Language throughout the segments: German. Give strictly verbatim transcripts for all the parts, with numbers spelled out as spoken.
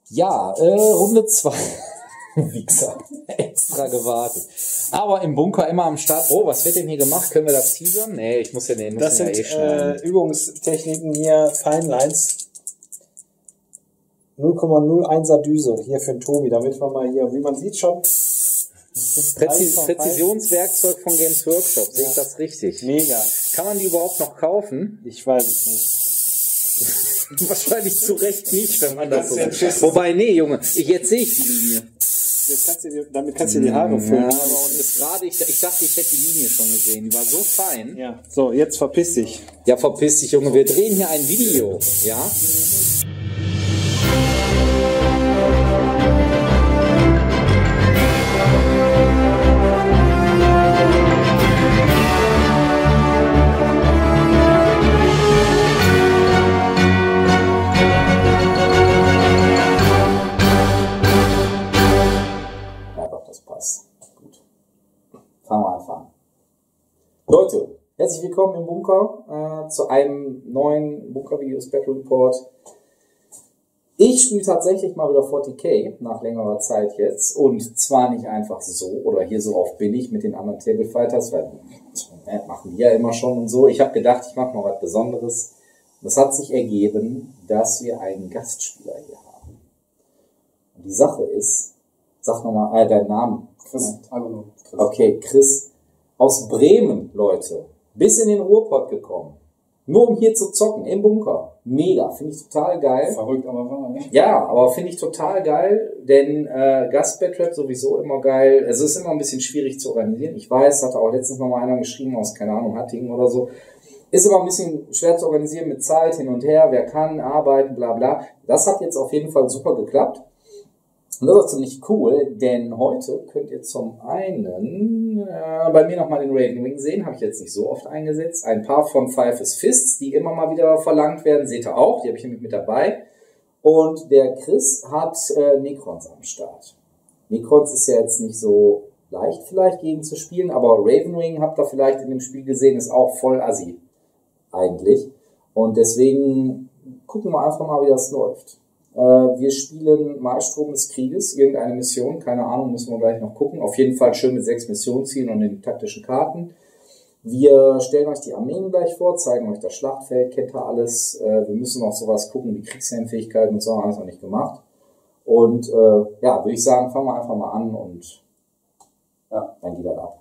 Ja, äh, Runde zwei. Wichser. Extra gewartet. Aber im Bunker immer am Start. Oh, was wird denn hier gemacht? Können wir das teasern? Nee, ich muss ja den Das sind ja eh äh, Übungstechniken hier, Feinlines. null Komma null eins Düse hier für den Tobi, damit wir mal hier, wie man sieht schon. Präzis Präzisionswerkzeug von Games Workshop, sehe ich das richtig? Mega. Kann man die überhaupt noch kaufen? Ich weiß es nicht. Wahrscheinlich zu Recht nicht, wenn man das so sagt. Wobei, nee, Junge, ich, jetzt sehe ich die Linie. Jetzt kannst du dir, damit kannst du dir die Haare füllen. Ja, aber und das gerade, ich, ich dachte, ich hätte die Linie schon gesehen. Die war so fein. Ja. So, jetzt verpiss dich. Ja, verpiss dich, Junge. Wir drehen hier ein Video. Ja? Fangen wir einfach an. Leute, herzlich willkommen im Bunker äh, zu einem neuen Bunker-Videos Battle Report. Ich spiele tatsächlich mal wieder forty K nach längerer Zeit jetzt und zwar nicht einfach so oder hier so auf billig mit den anderen Table Fighters, weil äh, machen die ja immer schon und so. Ich habe gedacht, ich mache mal was Besonderes. Und es hat sich ergeben, dass wir einen Gastspieler hier haben. Und die Sache ist, sag nochmal äh, deinen Namen. Chris. Hallo. Chris. Okay, Chris aus Bremen, Leute, bis in den Ruhrpott gekommen. Nur um hier zu zocken, im Bunker. Mega, finde ich total geil. Verrückt, aber wahr, ne? Ja, aber finde ich total geil, denn äh, Gast-Batrap sowieso immer geil. Also ist immer ein bisschen schwierig zu organisieren. Ich weiß, hatte auch letztens noch mal einer geschrieben aus, keine Ahnung, Hattingen oder so. Ist immer ein bisschen schwer zu organisieren mit Zeit, hin und her, wer kann, arbeiten, bla bla. Das hat jetzt auf jeden Fall super geklappt. Und das ist ziemlich cool, denn heute könnt ihr zum einen äh, bei mir nochmal den Raven Wing sehen, habe ich jetzt nicht so oft eingesetzt. Ein paar von Five is Fists, die immer mal wieder verlangt werden, seht ihr auch, die habe ich nämlich mit dabei. Und der Chris hat äh, Necrons am Start. Necrons ist ja jetzt nicht so leicht vielleicht gegen zu spielen, aber Raven Wing habt ihr vielleicht in dem Spiel gesehen, ist auch voll assi eigentlich. Und deswegen gucken wir einfach mal, wie das läuft. Wir spielen Malstrom des Krieges, irgendeine Mission, keine Ahnung, müssen wir gleich noch gucken. Auf jeden Fall schön mit sechs Missionszielen und den taktischen Karten. Wir stellen euch die Armeen gleich vor, zeigen euch das Schlachtfeld, kennt ihr alles. Wir müssen noch sowas gucken, wie Kriegsherrenfähigkeiten und so, haben wir noch nicht gemacht. Und äh, ja, würde ich sagen, fangen wir einfach mal an und ja, dann geht das ab.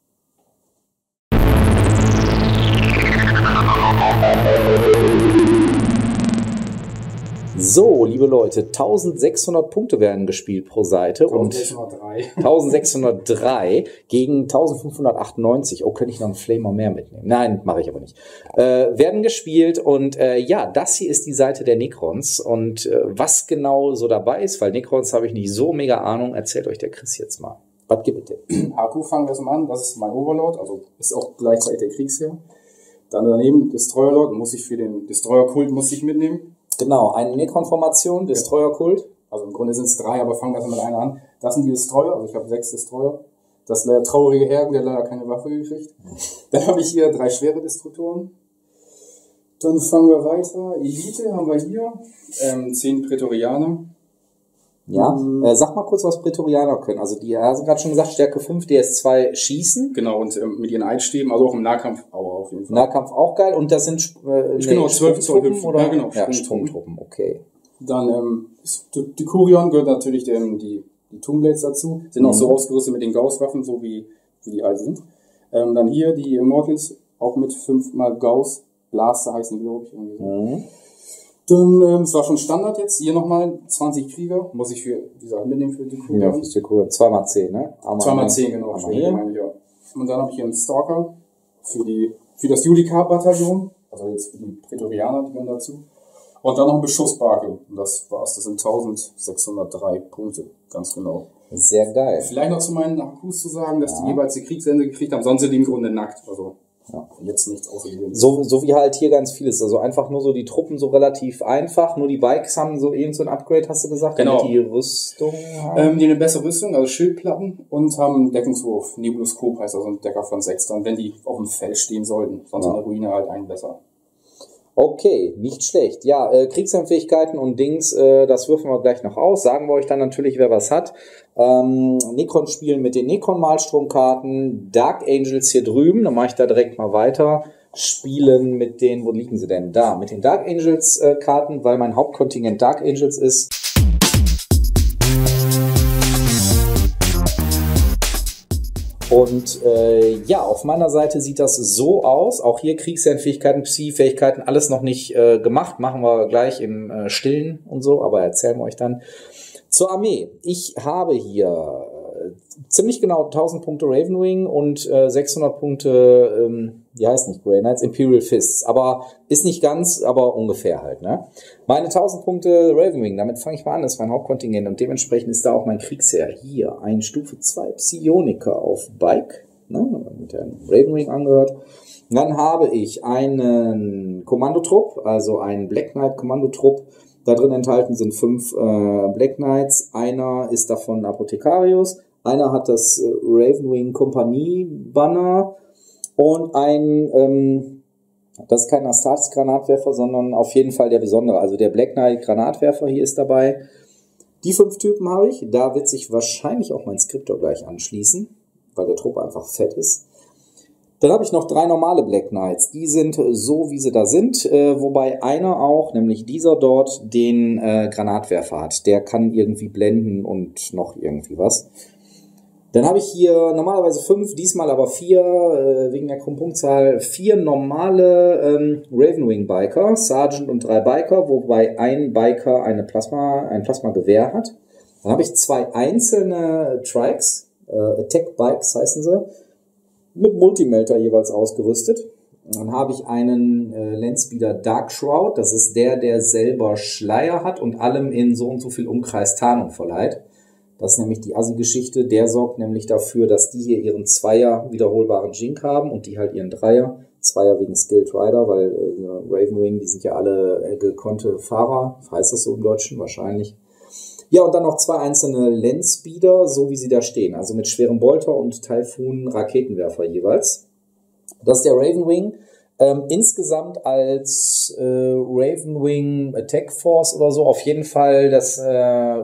So, liebe Leute, eintausendsechshundert Punkte werden gespielt pro Seite und eintausendsechshundertdrei gegen eintausendfünfhundertachtundneunzig. Oh, könnte ich noch einen Flamer mehr mitnehmen? Nein, mache ich aber nicht. Äh, werden gespielt und äh, ja, das hier ist die Seite der Necrons und äh, was genau so dabei ist, weil Necrons habe ich nicht so mega Ahnung, erzählt euch der Chris jetzt mal. Was gibt es denn? Haku, fangen wir mal an, das ist mein Overlord, also ist auch gleichzeitig der Kriegsherr. Dann daneben Destroyer-Lord, muss ich für den Destroyer-Kult muss ich mitnehmen. Genau, eine Necron-Formation, Destroyer-Kult. Also im Grunde sind es drei, aber fangen wir mit einer an. Das sind die Destroyer, also ich habe sechs Destroyer. Das ist der traurige Herr, der leider keine Waffe gekriegt. Dann habe ich hier drei schwere Destruktoren. Dann fangen wir weiter. Elite haben wir hier, ähm, zehn Prätorianer. Ja, mhm. äh, sag mal kurz, was Prätorianer können. Also die haben gerade schon gesagt, Stärke fünf, D S zwei schießen. Genau, und ähm, mit ihren Eidstäben, also auch im Nahkampf auch auf jeden Fall. Nahkampf auch geil. Und das sind äh, genau, zwölf Zoll Hüpfen. Oder? Ja, genau, ja, Stromtruppen, okay. Dann ähm, ist, die Kurion gehört natürlich dem, die, die Toonblades dazu. Sind mhm. auch so ausgerüstet mit den Gauss-Waffen, so wie, wie die all sind. Ähm, dann hier die Immortals, auch mit fünfmal Gauss. Blaster heißen die, glaube ich. Irgendwie so. Mhm. Dann, ähm, es war schon Standard jetzt, hier nochmal zwanzig Krieger, muss ich für die Sachen mitnehmen für die Kurion. Ja, fürs Kurion. zwei mal zehn, ne? zwei mal zehn, genau. Für die, meine ich, ja. Und dann habe ich hier einen Stalker für die, für das Judica-Bataillon, also jetzt für die Prätorianer, die gehören dazu. Und dann noch ein Beschussbarke. Und das war's. Das sind eintausendsechshundertdrei Punkte. Ganz genau. Sehr geil. Vielleicht noch zu meinen Akkus zu sagen, dass ja. die jeweils die Kriegsende gekriegt haben. Sonst sind die im Grunde nackt. Also ja. jetzt nichts außergewöhnliches. So, so wie halt hier ganz vieles. Also einfach nur so die Truppen so relativ einfach. Nur die Bikes haben so irgend so ein Upgrade, hast du gesagt? Genau. Damit die Rüstung haben. Ähm, die eine bessere Rüstung, also Schildplatten. Und haben einen Deckungswurf. Nebuloskop heißt also ein Decker von sechs. Dann, wenn die auf dem Feld stehen sollten. Sonst ja. in der Ruine halt einen besser. Okay, nicht schlecht. Ja, äh, Kriegsheimfähigkeiten und Dings, äh, das würfen wir gleich noch aus. Sagen wir euch dann natürlich, wer was hat. Ähm, Necron spielen mit den Necron-Malstromkarten. Dark Angels hier drüben, dann mache ich da direkt mal weiter. Spielen mit den, wo liegen sie denn? Da, mit den Dark Angels äh, Karten, weil mein Hauptkontingent Dark Angels ist. Und äh, ja, auf meiner Seite sieht das so aus. Auch hier Kriegsfähigkeiten, Psi-Fähigkeiten, alles noch nicht äh, gemacht. Machen wir gleich im äh, Stillen und so, aber erzählen wir euch dann. Zur Armee. Ich habe hier äh, ziemlich genau tausend Punkte Ravenwing und äh, sechshundert Punkte, ähm, wie heißt nicht Grey Knights, Imperial Fists. Aber ist nicht ganz, aber ungefähr halt. Ne? Meine tausend Punkte Ravenwing, damit fange ich mal an, das ist mein Hauptkontingent und dementsprechend ist da auch mein Kriegsheer. Hier ein Stufe zwei Psioniker auf Bike, ne, mit dem Ravenwing angehört. Dann habe ich einen Kommandotrupp, also einen Black Knight Kommandotrupp. Da drin enthalten sind fünf äh, Black Knights, einer ist davon Apothekarius, einer hat das äh, Ravenwing Kompanie Banner und ein, ähm, das ist kein Astartes Granatwerfer, sondern auf jeden Fall der besondere, also der Black Knight Granatwerfer hier ist dabei. Die fünf Typen habe ich, da wird sich wahrscheinlich auch mein Skriptor gleich anschließen, weil der Trupp einfach fett ist. Dann habe ich noch drei normale Black Knights. Die sind so, wie sie da sind, äh, wobei einer auch, nämlich dieser dort, den äh, Granatwerfer hat. Der kann irgendwie blenden und noch irgendwie was. Dann habe ich hier normalerweise fünf, diesmal aber vier, äh, wegen der Punktzahl, vier normale ähm, Ravenwing-Biker, Sergeant und drei Biker, wobei ein Biker eine Plasma, ein Plasma-Gewehr hat. Dann habe ich zwei einzelne Trikes, äh, Attack-Bikes heißen sie, mit Multimelter jeweils ausgerüstet. Dann habe ich einen äh, Landspeeder Dark Shroud, das ist der, der selber Schleier hat und allem in so und so viel Umkreis Tarnung verleiht. Das ist nämlich die Assi-Geschichte, der sorgt nämlich dafür, dass die hier ihren Zweier wiederholbaren Jink haben und die halt ihren Dreier. Zweier wegen Skilled Rider, weil äh, Ravenwing, die sind ja alle äh, gekonnte Fahrer, heißt das so im Deutschen wahrscheinlich. Ja, und dann noch zwei einzelne Landspeeder, so wie sie da stehen. Also mit schwerem Bolter und Typhoon Raketenwerfer jeweils. Das ist der Ravenwing. Ähm, insgesamt als äh, Ravenwing Attack Force oder so auf jeden Fall das äh,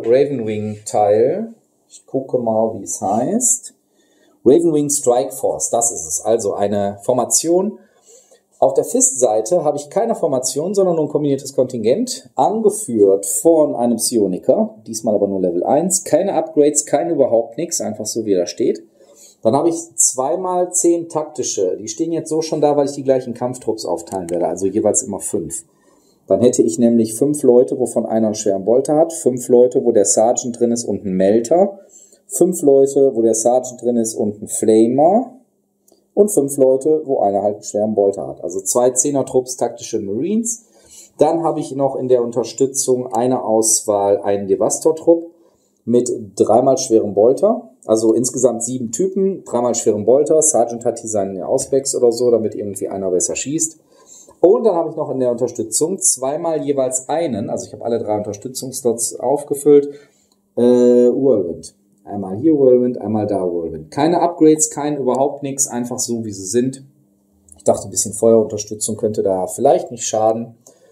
Ravenwing-Teil. Ich gucke mal, wie es heißt. Ravenwing Strike Force, das ist es. Also eine Formation. Auf der Fist-Seite habe ich keine Formation, sondern nur ein kombiniertes Kontingent, angeführt von einem Psioniker, diesmal aber nur Level eins, keine Upgrades, keine überhaupt nichts, einfach so wie er da steht. Dann habe ich zweimal zehn taktische, die stehen jetzt so schon da, weil ich die gleichen Kampftrupps aufteilen werde, also jeweils immer fünf. Dann hätte ich nämlich fünf Leute, wovon einer einen schweren Bolter hat, fünf Leute, wo der Sergeant drin ist und ein Melter, fünf Leute, wo der Sergeant drin ist und ein Flamer, und fünf Leute, wo einer halt einen schweren Bolter hat. Also zwei Zehner-Trupps taktische Marines. Dann habe ich noch in der Unterstützung eine Auswahl, einen Devastor-Trupp mit dreimal schwerem Bolter. Also insgesamt sieben Typen, dreimal schwerem Bolter. Sergeant hat hier seinen Ausbacks oder so, damit irgendwie einer besser schießt. Und dann habe ich noch in der Unterstützung zweimal jeweils einen, also ich habe alle drei Unterstützungsslots aufgefüllt, äh, Whirlwind. Einmal hier Whirlwind, einmal da Whirlwind. Keine Upgrades, kein überhaupt nichts, einfach so wie sie sind. Ich dachte, ein bisschen Feuerunterstützung könnte da vielleicht nicht schaden.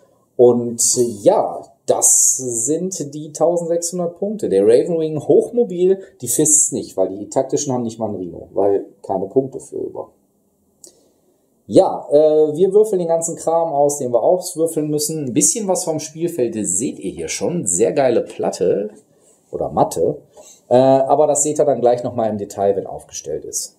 Und ja, das sind die eintausendsechshundert Punkte. Der Ravenwing hochmobil, die Fists nicht, weil die taktischen haben nicht mal ein Rhino, weil keine Punkte für über. Ja, äh, wir würfeln den ganzen Kram aus, den wir auswürfeln müssen. Ein bisschen was vom Spielfeld seht ihr hier schon. Sehr geile Platte oder Matte. Äh, aber das seht ihr dann gleich nochmal im Detail, wenn aufgestellt ist.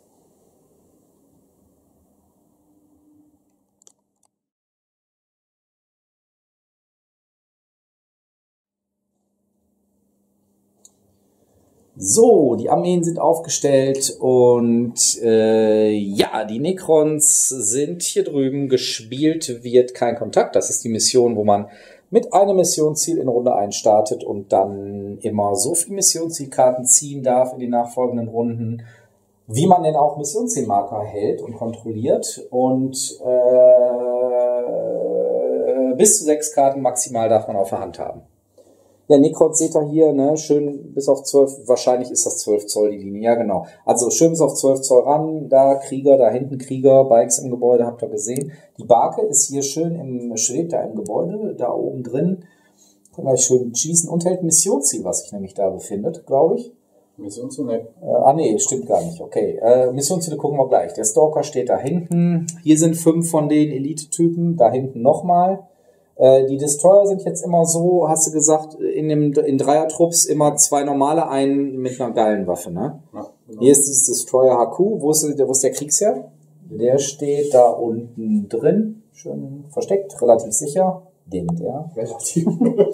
So, die Armeen sind aufgestellt und äh, ja, die Necrons sind hier drüben. Gespielt wird kein Kontakt. Das ist die Mission, wo man mit einem Missionsziel in Runde eins startet und dann immer so viele Missionszielkarten ziehen darf in den nachfolgenden Runden, wie man denn auch Missionszielmarker hält und kontrolliert. Und äh, bis zu sechs Karten maximal darf man auf der Hand haben. Ja, Necrons seht ihr hier, ne, schön bis auf zwölf, wahrscheinlich ist das zwölf Zoll die Linie, ja genau. Also schön bis auf zwölf Zoll ran, da Krieger, da hinten Krieger, Bikes im Gebäude, habt ihr gesehen. Die Barke ist hier schön im, schwebt da im Gebäude, da oben drin. Kann gleich schön schießen und hält ein Missionsziel, was sich nämlich da befindet, glaube ich. Missionsziel, ne? Äh, ah nee, stimmt gar nicht, okay. Äh, Missionsziele gucken wir gleich. Der Stalker steht da hinten, hier sind fünf von den Elite-Typen, da hinten nochmal. Die Destroyer sind jetzt immer so, hast du gesagt, in dem in Dreiertrupps immer zwei normale, einen mit einer geilen Waffe, ne? Ja, genau. Hier ist dieses Destroyer H Q. Wo ist, wo ist der Kriegsherr? Der steht da unten drin, schön versteckt, relativ sicher. Denkt er. Relativ.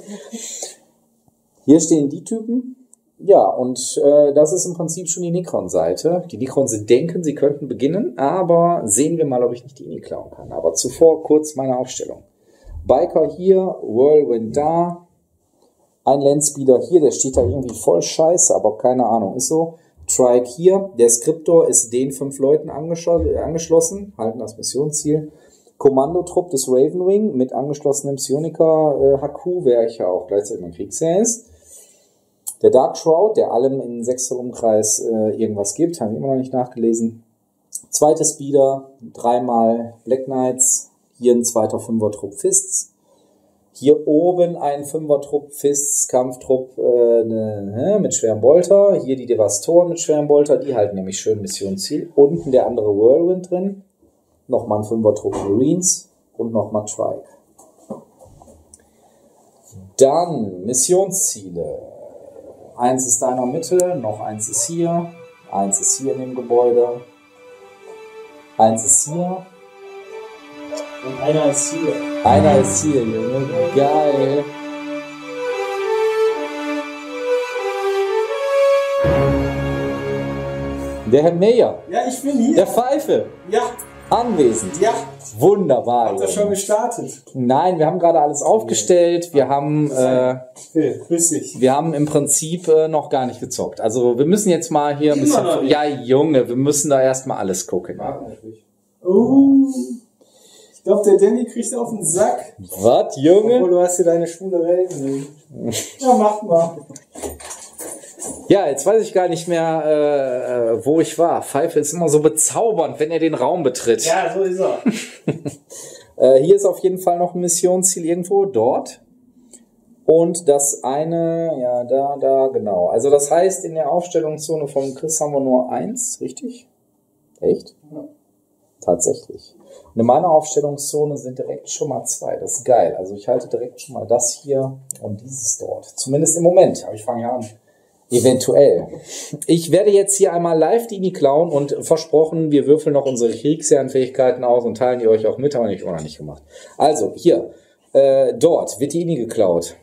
Hier stehen die Typen. Ja, und äh, das ist im Prinzip schon die Necron-Seite. Die Necrons denken, sie könnten beginnen, aber sehen wir mal, ob ich nicht die Ini klauen kann. Aber zuvor kurz meine Aufstellung. Biker hier, Whirlwind da, ein Landspeeder hier, der steht da irgendwie voll scheiße, aber keine Ahnung, ist so. Trike hier, der Skriptor ist den fünf Leuten angeschl- angeschlossen, halten das Missionsziel. Kommandotrupp des Ravenwing mit angeschlossenem Psioniker äh, H Q, wer ich ja auch gleichzeitig mein Kriegsherr ist. Der Dark Shroud, der allem in sechster Umkreis äh, irgendwas gibt, habe ich immer noch nicht nachgelesen. Zweite Speeder, dreimal Black Knights. Hier ein zweiter Fünfer-Trupp Fists. Hier oben ein Fünfer-Trupp Fists, Kampftrupp äh, ne, mit schwerem Bolter. Hier die Devastoren mit schwerem Bolter, die halten nämlich schön Missionsziel. Unten der andere Whirlwind drin. Nochmal ein Fünfer-Trupp Marines und nochmal Trike. Dann Missionsziele. Eins ist da in der Mitte, noch eins ist hier. Eins ist hier in dem Gebäude. Eins ist hier. Und einer ist hier. Einer ist hier, Junge. Geil. Der Herr Mayer. Ja, ich bin hier. Der Pfeife. Ja. Anwesend. Ja. Wunderbar. Habt ihr schon gestartet? Nein, wir haben gerade alles aufgestellt. Wir haben, äh, okay, grüß dich. wir haben im Prinzip äh, noch gar nicht gezockt. Also wir müssen jetzt mal hier ein bisschen. Ja, Junge, wir müssen da erstmal alles gucken. Oh. Ich glaube, der Danny kriegt auf den Sack. Was, Junge? Obwohl, du hast hier deine schwule Welt. Ja, mach mal. Ja, jetzt weiß ich gar nicht mehr, äh, wo ich war. Pfeife ist immer so bezaubernd, wenn er den Raum betritt. Ja, so ist er. äh, hier ist auf jeden Fall noch ein Missionsziel irgendwo, dort. Und das eine, ja, da, da, genau. Also das heißt, in der Aufstellungszone von Chris haben wir nur eins, richtig? Echt? Ja. Tatsächlich. Und in meiner Aufstellungszone sind direkt schon mal zwei. Das ist geil. Also ich halte direkt schon mal das hier und dieses dort. Zumindest im Moment. Aber ich fange ja an. Eventuell. Ich werde jetzt hier einmal live die Ini klauen und versprochen, wir würfeln noch unsere Kriegsherrenfähigkeiten aus und teilen die euch auch mit, aber nicht auch noch nicht gemacht. Also, hier, äh, dort wird die Ini geklaut.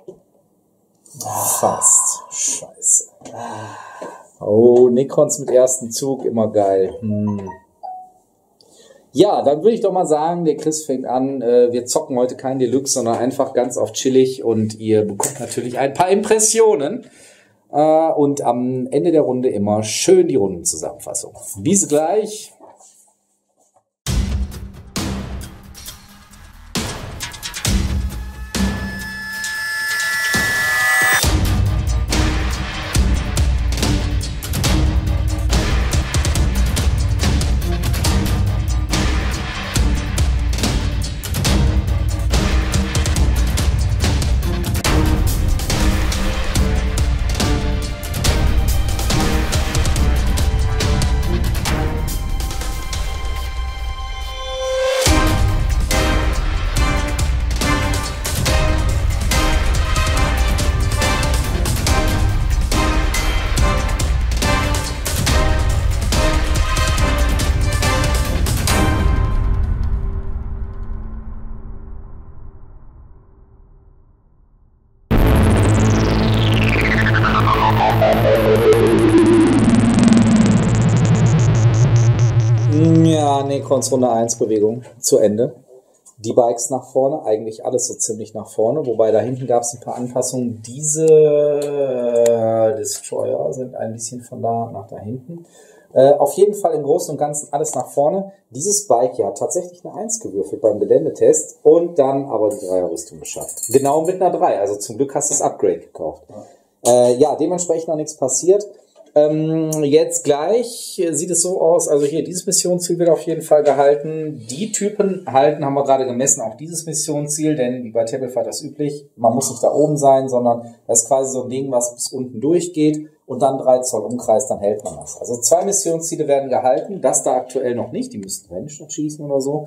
Fast. Scheiße. Oh, Necrons mit ersten Zug, immer geil. Hm. Ja, dann würde ich doch mal sagen, der Chris fängt an, äh, wir zocken heute kein Deluxe, sondern einfach ganz auf chillig und ihr bekommt natürlich ein paar Impressionen. Uh, und am Ende der Runde immer schön die Rundenzusammenfassung. Bis gleich. Ja, Necrons Runde eins Bewegung zu Ende. Die Bikes nach vorne, eigentlich alles so ziemlich nach vorne, wobei da hinten gab es ein paar Anpassungen. Diese Destroyer sind ein bisschen von da nach da hinten. Äh, auf jeden Fall im Großen und Ganzen alles nach vorne. Dieses Bike hier hat tatsächlich eine eins gewürfelt beim Geländetest und dann aber die Dreierrüstung geschafft. Genau mit einer drei, also zum Glück hast du das Upgrade gekauft. Ja, äh, ja dementsprechend noch nichts passiert. Ähm, jetzt gleich sieht es so aus, also hier, dieses Missionsziel wird auf jeden Fall gehalten. Die Typen halten, haben wir gerade gemessen, auch dieses Missionsziel, denn wie bei Tablefy das üblich, man muss nicht da oben sein, sondern das ist quasi so ein Ding, was bis unten durchgeht und dann drei Zoll Umkreis, dann hält man das. Also zwei Missionsziele werden gehalten, das da aktuell noch nicht, die müssten Rennstadt schießen oder so.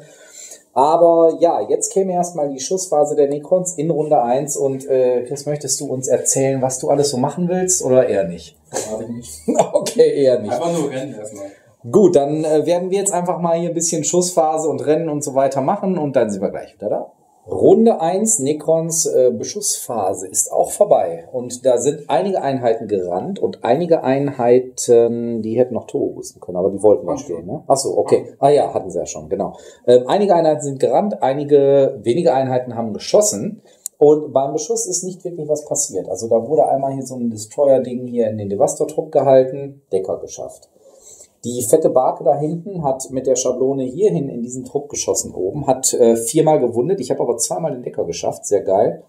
Aber ja, jetzt käme erstmal die Schussphase der Necrons in Runde eins und äh, Chris, möchtest du uns erzählen, was du alles so machen willst oder eher nicht? Gerade nicht. Okay, eher nicht. Einfach nur rennen erstmal. Gut, dann äh, werden wir jetzt einfach mal hier ein bisschen Schussphase und Rennen und so weiter machen und dann sind wir gleich wieder da. Runde eins, Necrons äh, Beschussphase ist auch vorbei und da sind einige Einheiten gerannt und einige Einheiten, die hätten noch Turbo boosten können, aber die wollten nicht stehen, ne? Ach so, okay. Ah ja, hatten sie ja schon, genau. Ähm, einige Einheiten sind gerannt, einige wenige Einheiten haben geschossen und beim Beschuss ist nicht wirklich was passiert. Also da wurde einmal hier so ein Destroyer-Ding hier in den Devastor-Trupp gehalten, Decker geschafft. Die fette Barke da hinten hat mit der Schablone hierhin in diesen Trupp geschossen oben, hat äh, viermal gewundet. Ich habe aber zweimal den Decker geschafft, sehr geil.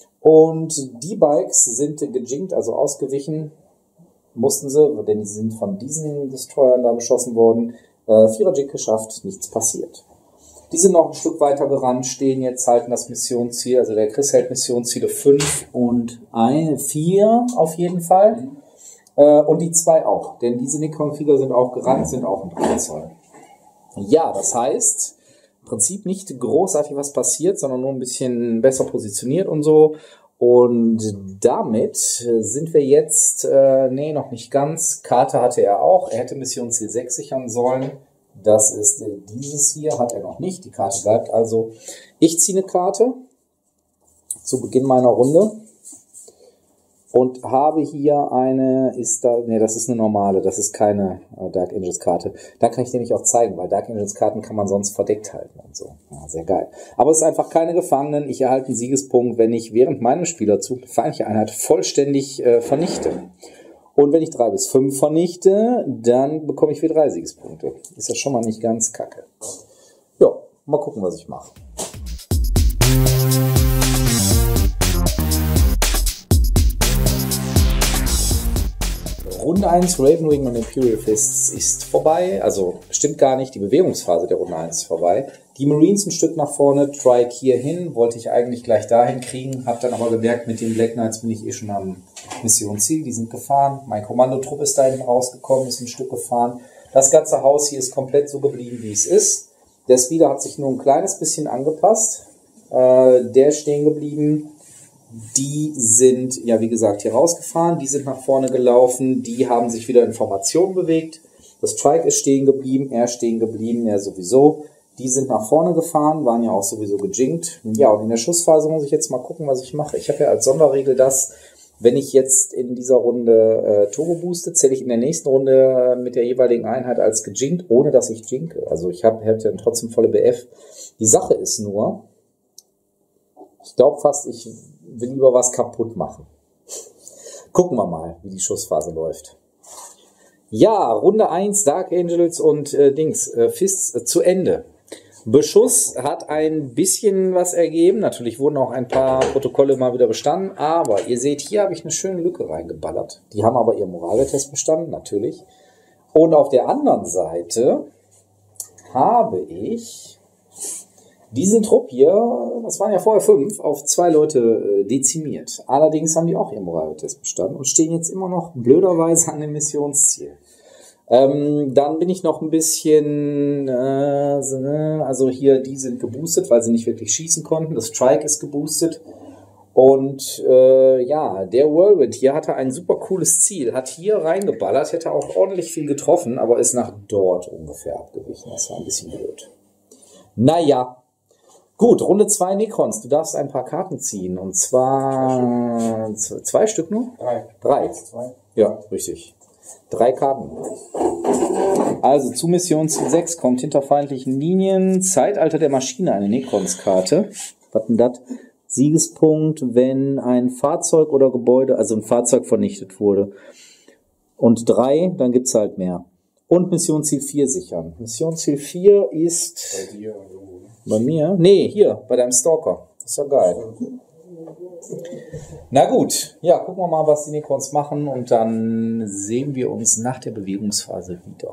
Und die Bikes sind gejinkt, also ausgewichen, mussten sie, denn die sind von diesen Destroyern da beschossen worden. Äh, Vierer-Jig geschafft, nichts passiert. Die sind noch ein Stück weiter gerannt, stehen jetzt, halten das Missionsziel, also der Chris hält Missionsziele fünf und vier auf jeden Fall. Und die zwei auch, denn diese Necron-Krieger sind auch gerannt, sind auch im drei Zoll. Ja, das heißt, im Prinzip nicht großartig was passiert, sondern nur ein bisschen besser positioniert und so. Und damit sind wir jetzt, äh, nee, noch nicht ganz. Karte hatte er auch, er hätte Missionsziel sechs sichern sollen. Das ist äh, dieses hier, hat er noch nicht. Die Karte bleibt also. Ich ziehe eine Karte zu Beginn meiner Runde. Und habe hier eine, ist da, nee, das ist eine normale, das ist keine äh, Dark Angels Karte. Da kann ich nämlich auch zeigen, weil Dark Angels Karten kann man sonst verdeckt halten und so. Ja, sehr geil. Aber es ist einfach keine Gefangenen. Ich erhalte einen Siegespunkt, wenn ich während meinem Spielerzug eine feindliche Einheit vollständig äh, vernichte. Und wenn ich drei bis fünf vernichte, dann bekomme ich wieder drei Siegespunkte. Ist ja schon mal nicht ganz kacke. Ja, mal gucken, was ich mache. Runde eins, Ravenwing und Imperial Fists ist vorbei, also stimmt gar nicht, die Bewegungsphase der Runde eins ist vorbei. Die Marines ein Stück nach vorne, Trike hier hin, wollte ich eigentlich gleich dahin kriegen, habe dann aber gemerkt, mit den Black Knights bin ich eh schon am Missionsziel, die sind gefahren. Mein Kommandotrupp ist da hinten rausgekommen, ist ein Stück gefahren. Das ganze Haus hier ist komplett so geblieben, wie es ist. Der Speeder hat sich nur ein kleines bisschen angepasst, äh, der ist stehen geblieben. Die sind, ja wie gesagt, hier rausgefahren, die sind nach vorne gelaufen, die haben sich wieder in Formation bewegt. Das Trike ist stehen geblieben, er stehen geblieben, er sowieso. Die sind nach vorne gefahren, waren ja auch sowieso gejinkt. Ja, und in der Schussphase muss ich jetzt mal gucken, was ich mache. Ich habe ja als Sonderregel das, wenn ich jetzt in dieser Runde äh, Turbo booste, zähle ich in der nächsten Runde mit der jeweiligen Einheit als gejinkt, ohne dass ich jinke. Also ich habe hab dann trotzdem volle B F. Die Sache ist nur, ich glaube fast, ich will lieber was kaputt machen. Gucken wir mal, wie die Schussphase läuft. Ja, Runde eins, Dark Angels und äh, Dings, äh, Fists äh, zu Ende. Beschuss hat ein bisschen was ergeben. Natürlich wurden auch ein paar Protokolle mal wieder bestanden. Aber ihr seht, hier habe ich eine schöne Lücke reingeballert. Die haben aber ihren Moraltest bestanden, natürlich. Und auf der anderen Seite habe ich diesen Trupp hier, das waren ja vorher fünf, auf zwei Leute äh, dezimiert. Allerdings haben die auch ihren Moraltest bestanden und stehen jetzt immer noch blöderweise an dem Missionsziel. Ähm, dann bin ich noch ein bisschen, äh, also hier, die sind geboostet, weil sie nicht wirklich schießen konnten. Das Trike ist geboostet. Und äh, ja, der Whirlwind hier hatte ein super cooles Ziel, hat hier reingeballert, hätte auch ordentlich viel getroffen, aber ist nach dort ungefähr abgewichen. Das war ein bisschen blöd. Naja. Gut, Runde zwei Necrons. Du darfst ein paar Karten ziehen. Und zwar zwei, zwei Stück nur? Drei. Drei. Zwei. Ja, richtig. Drei Karten. Also zu Missionsziel sechs kommt hinter feindlichen Linien Zeitalter der Maschine, eine Necrons-Karte. Was denn das? Siegespunkt, wenn ein Fahrzeug oder Gebäude, also ein Fahrzeug vernichtet wurde. Und drei, dann gibt's halt mehr. und Missionsziel vier sichern. Missionsziel vier ist Bei dir irgendwo, ne? bei mir? Nee, hier, bei deinem Stalker. Das ist ja geil. Na gut, ja, gucken wir mal, was die Necrons machen und dann sehen wir uns nach der Bewegungsphase wieder.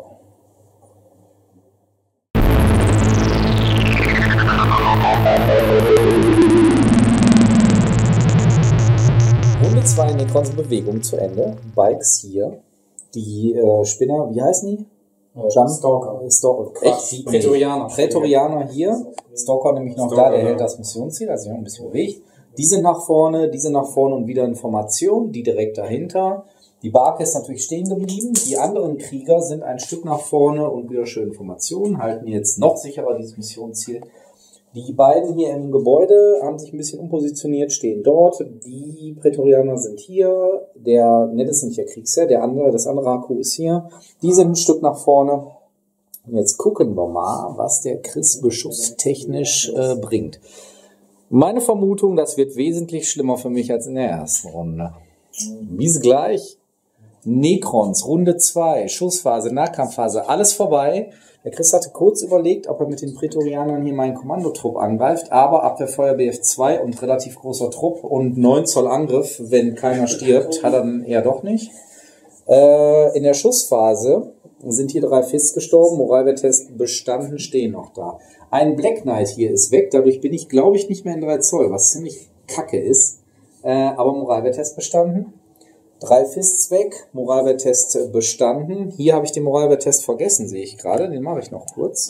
Runde zwei Necrons Bewegung zu Ende. Bikes hier. Die äh, Spinner, wie heißen die? Jump Stalker. Stalker. Quatsch, Echt? Prätorianer. Prätorianer hier. Stalker nämlich noch Stalker, da, der ja. hält das Missionsziel, also ein bisschen bewegt. Die sind nach vorne, die sind nach vorne und wieder in Formation, die direkt dahinter. Die Barke ist natürlich stehen geblieben. Die anderen Krieger sind ein Stück nach vorne und wieder schön in Formation, halten jetzt noch sicherer dieses Missionsziel. Die beiden hier im Gebäude haben sich ein bisschen umpositioniert, stehen dort. Die Prätorianer sind hier. Der, ne, das ist nicht der Kriegsherr, der andere, das andere Akku ist hier. Die sind ein Stück nach vorne. Und jetzt gucken wir mal, was der Chris beschusstechnisch äh, bringt. Meine Vermutung, das wird wesentlich schlimmer für mich als in der ersten Runde. Wie sie gleich. Necrons, Runde zwei, Schussphase, Nahkampfphase, alles vorbei. Der Chris hatte kurz überlegt, ob er mit den Prätorianern hier meinen Kommandotrupp angreift, aber Abwehrfeuer B F zwei und relativ großer Trupp und neun Zoll Angriff, wenn keiner stirbt, hat er dann eher doch nicht. Äh, in der Schussphase sind hier drei Fists gestorben, Moralwerttest bestanden, stehen noch da. Ein Black Knight hier ist weg, dadurch bin ich, glaube ich, nicht mehr in drei Zoll, was ziemlich kacke ist. Äh, aber Moralwerttest bestanden. Drei Fists weg, Moralwerttest bestanden. Hier habe ich den Moralwerttest vergessen, sehe ich gerade. Den mache ich noch kurz.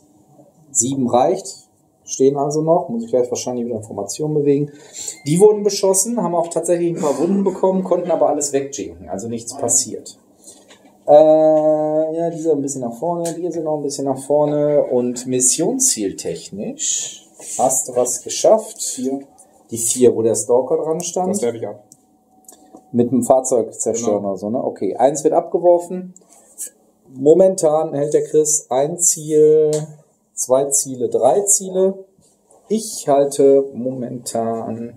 Sieben reicht, stehen also noch. Muss ich gleich wahrscheinlich wieder Informationen bewegen. Die wurden beschossen, haben auch tatsächlich ein paar Wunden bekommen, konnten aber alles wegjinken, also nichts passiert. Äh, ja, die sind ein bisschen nach vorne, die sind noch ein bisschen nach vorne. Und missionszieltechnisch hast du was geschafft. Vier. Die vier, wo der Stalker dran stand. Das werde ich ab. Mit dem Fahrzeug zerstören Genau. oder so, ne? Okay, eins wird abgeworfen. Momentan hält der Chris ein Ziel, zwei Ziele, drei Ziele. Ich halte momentan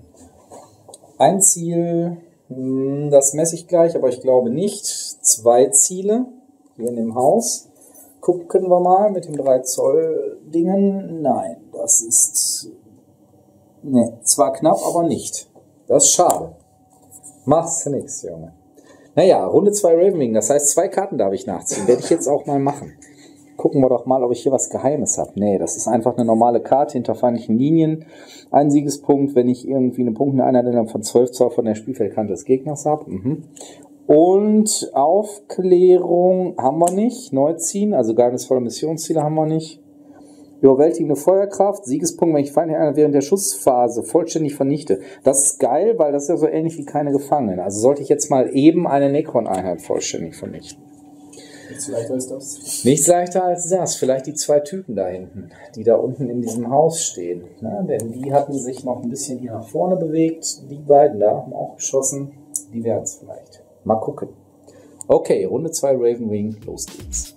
ein Ziel, hm, das messe ich gleich, aber ich glaube nicht. Zwei Ziele hier in dem Haus. Gucken wir mal mit dem drei Zoll Dingen. Nein, das ist, ne, zwar knapp, aber nicht. Das ist schade. Machst du nix, Junge. Naja, Runde zwei Ravenwing, das heißt, zwei Karten darf ich nachziehen. Werde ich jetzt auch mal machen. Gucken wir doch mal, ob ich hier was Geheimes habe. Nee, das ist einfach eine normale Karte hinter feindlichen Linien. Ein Siegespunkt, wenn ich irgendwie eine Punkteeinheit von zwölf Zoll von der Spielfeldkante des Gegners habe. Mhm. Und Aufklärung haben wir nicht. Neuziehen, also geheimnisvolle Missionsziele haben wir nicht. Überwältigende Feuerkraft, Siegespunkt, wenn ich Feinde während der Schussphase vollständig vernichte. Das ist geil, weil das ist ja so ähnlich wie keine Gefangenen. Also sollte ich jetzt mal eben eine Necron-Einheit vollständig vernichten. Nichts leichter als das. Nichts leichter als das. Vielleicht die zwei Typen da hinten, die da unten in diesem Haus stehen. Na, denn die hatten sich noch ein bisschen hier nach vorne bewegt. Die beiden da haben auch geschossen. Die wären es vielleicht. Mal gucken. Okay, Runde zwei Ravenwing, los geht's.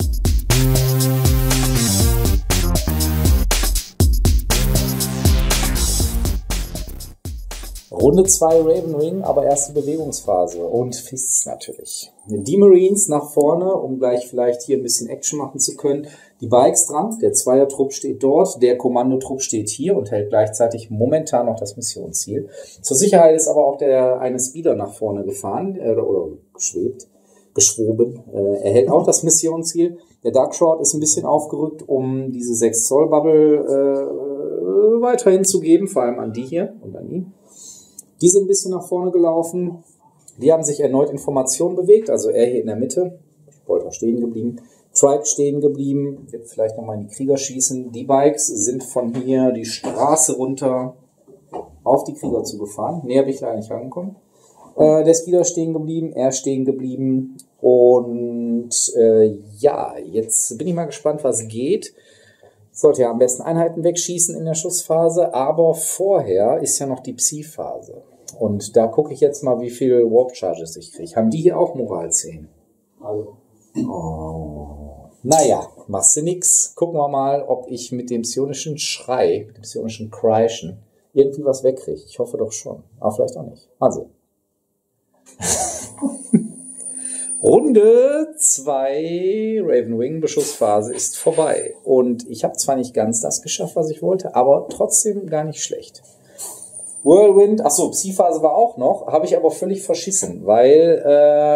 Runde zwei Ravenwing, aber erste Bewegungsphase und Fists natürlich. Die Marines nach vorne, um gleich vielleicht hier ein bisschen Action machen zu können. Die Bikes dran, der Zweiertrupp steht dort, der Kommandotrupp steht hier und hält gleichzeitig momentan noch das Missionsziel. Zur Sicherheit ist aber auch der eine Speeder nach vorne gefahren äh, oder geschwebt, geschwoben. Äh, er hält auch das Missionsziel. Der Darkshroud ist ein bisschen aufgerückt, um diese sechs Zoll Bubble äh, weiterhin zu geben, vor allem an die hier und an ihn. Die sind ein bisschen nach vorne gelaufen. Die haben sich erneut in Formation bewegt. Also er hier in der Mitte. Polter stehen geblieben. Trike stehen geblieben. Wird vielleicht nochmal in die Krieger schießen. Die Bikes sind von hier die Straße runter auf die Krieger zugefahren. Näher bin ich leider nicht rangekommen. Äh, der Speeder stehen geblieben. Er stehen geblieben. Und äh, ja, jetzt bin ich mal gespannt, was geht. Sollte ja am besten Einheiten wegschießen in der Schussphase. Aber vorher ist ja noch die Psi-Phase. Und da gucke ich jetzt mal, wie viele Warp Charges ich kriege. Haben die hier auch Moral zehn? Also. Oh. Naja, machst du nix. Gucken wir mal, ob ich mit dem psionischen Schrei, mit dem psionischen Kreischen, irgendwie was wegkriege. Ich hoffe doch schon. Aber vielleicht auch nicht. Also. Runde zwei Ravenwing Beschussphase ist vorbei. Und ich habe zwar nicht ganz das geschafft, was ich wollte, aber trotzdem gar nicht schlecht. Whirlwind, achso, Psi-Phase war auch noch, habe ich aber völlig verschissen, weil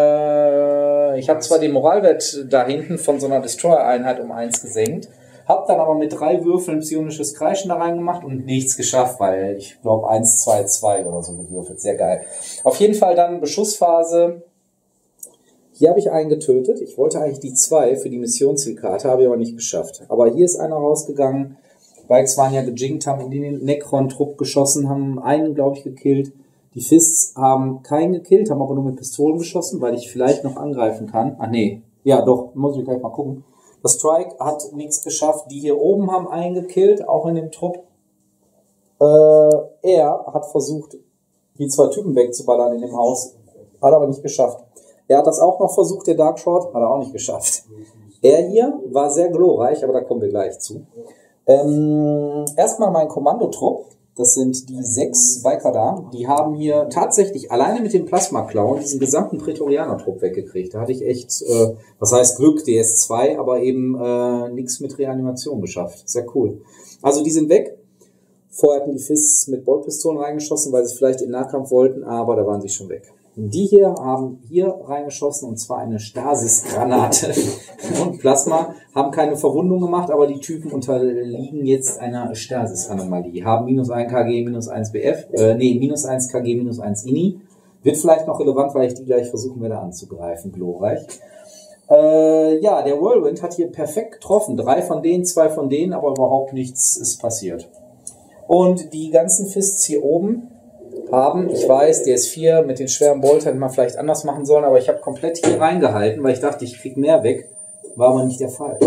äh, ich habe zwar den Moralwert da hinten von so einer Destroyer-Einheit um eins gesenkt, habe dann aber mit drei Würfeln psionisches Kreischen da reingemacht und nichts geschafft, weil ich glaube eins, zwei, zwei oder so gewürfelt. Sehr geil. Auf jeden Fall dann Beschussphase. Hier habe ich einen getötet. Ich wollte eigentlich die zwei für die Missionszielkarte, habe ich aber nicht geschafft. Aber hier ist einer rausgegangen. Bikes waren ja gejinkt, haben in den Necron-Trupp geschossen, haben einen, glaube ich, gekillt. Die Fists haben keinen gekillt, haben aber nur mit Pistolen geschossen, weil ich vielleicht noch angreifen kann. Ach nee, ja doch, muss ich gleich mal gucken. Das Strike hat nichts geschafft. Die hier oben haben einen gekillt, auch in dem Trupp. Äh, er hat versucht, die zwei Typen wegzuballern in dem Haus, hat aber nicht geschafft. Er hat das auch noch versucht, der Darkshot, hat er auch nicht geschafft. Er hier war sehr glorreich, aber da kommen wir gleich zu. Ähm, erstmal mein Kommandotrupp, das sind die sechs Biker da, die haben hier tatsächlich alleine mit dem Plasma-Klauen diesen gesamten Prätorianer-Trupp weggekriegt. Da hatte ich echt, äh, was heißt Glück, D S zwei, aber eben äh, nichts mit Reanimation geschafft. Sehr cool. Also die sind weg. Vorher hatten die Fists mit Boltpistolen reingeschossen, weil sie es vielleicht in Nahkampf wollten, aber da waren sie schon weg. Die hier haben hier reingeschossen, und zwar eine Stasis-Granate und Plasma, haben keine Verwundung gemacht, aber die Typen unterliegen jetzt einer Stasis-Anomalie, haben minus eins K G, minus eins B F, äh, nee, minus eins K G, minus eins I N I. Wird vielleicht noch relevant, weil ich die gleich versuchen werde anzugreifen, glorreich. Äh, ja, der Whirlwind hat hier perfekt getroffen, drei von denen, zwei von denen, aber überhaupt nichts ist passiert. Und die ganzen Fists hier oben haben, ich weiß, D S vier mit den schweren Bolt hätte man vielleicht anders machen sollen, aber ich habe komplett hier reingehalten, weil ich dachte, ich krieg mehr weg. War aber nicht der Fall.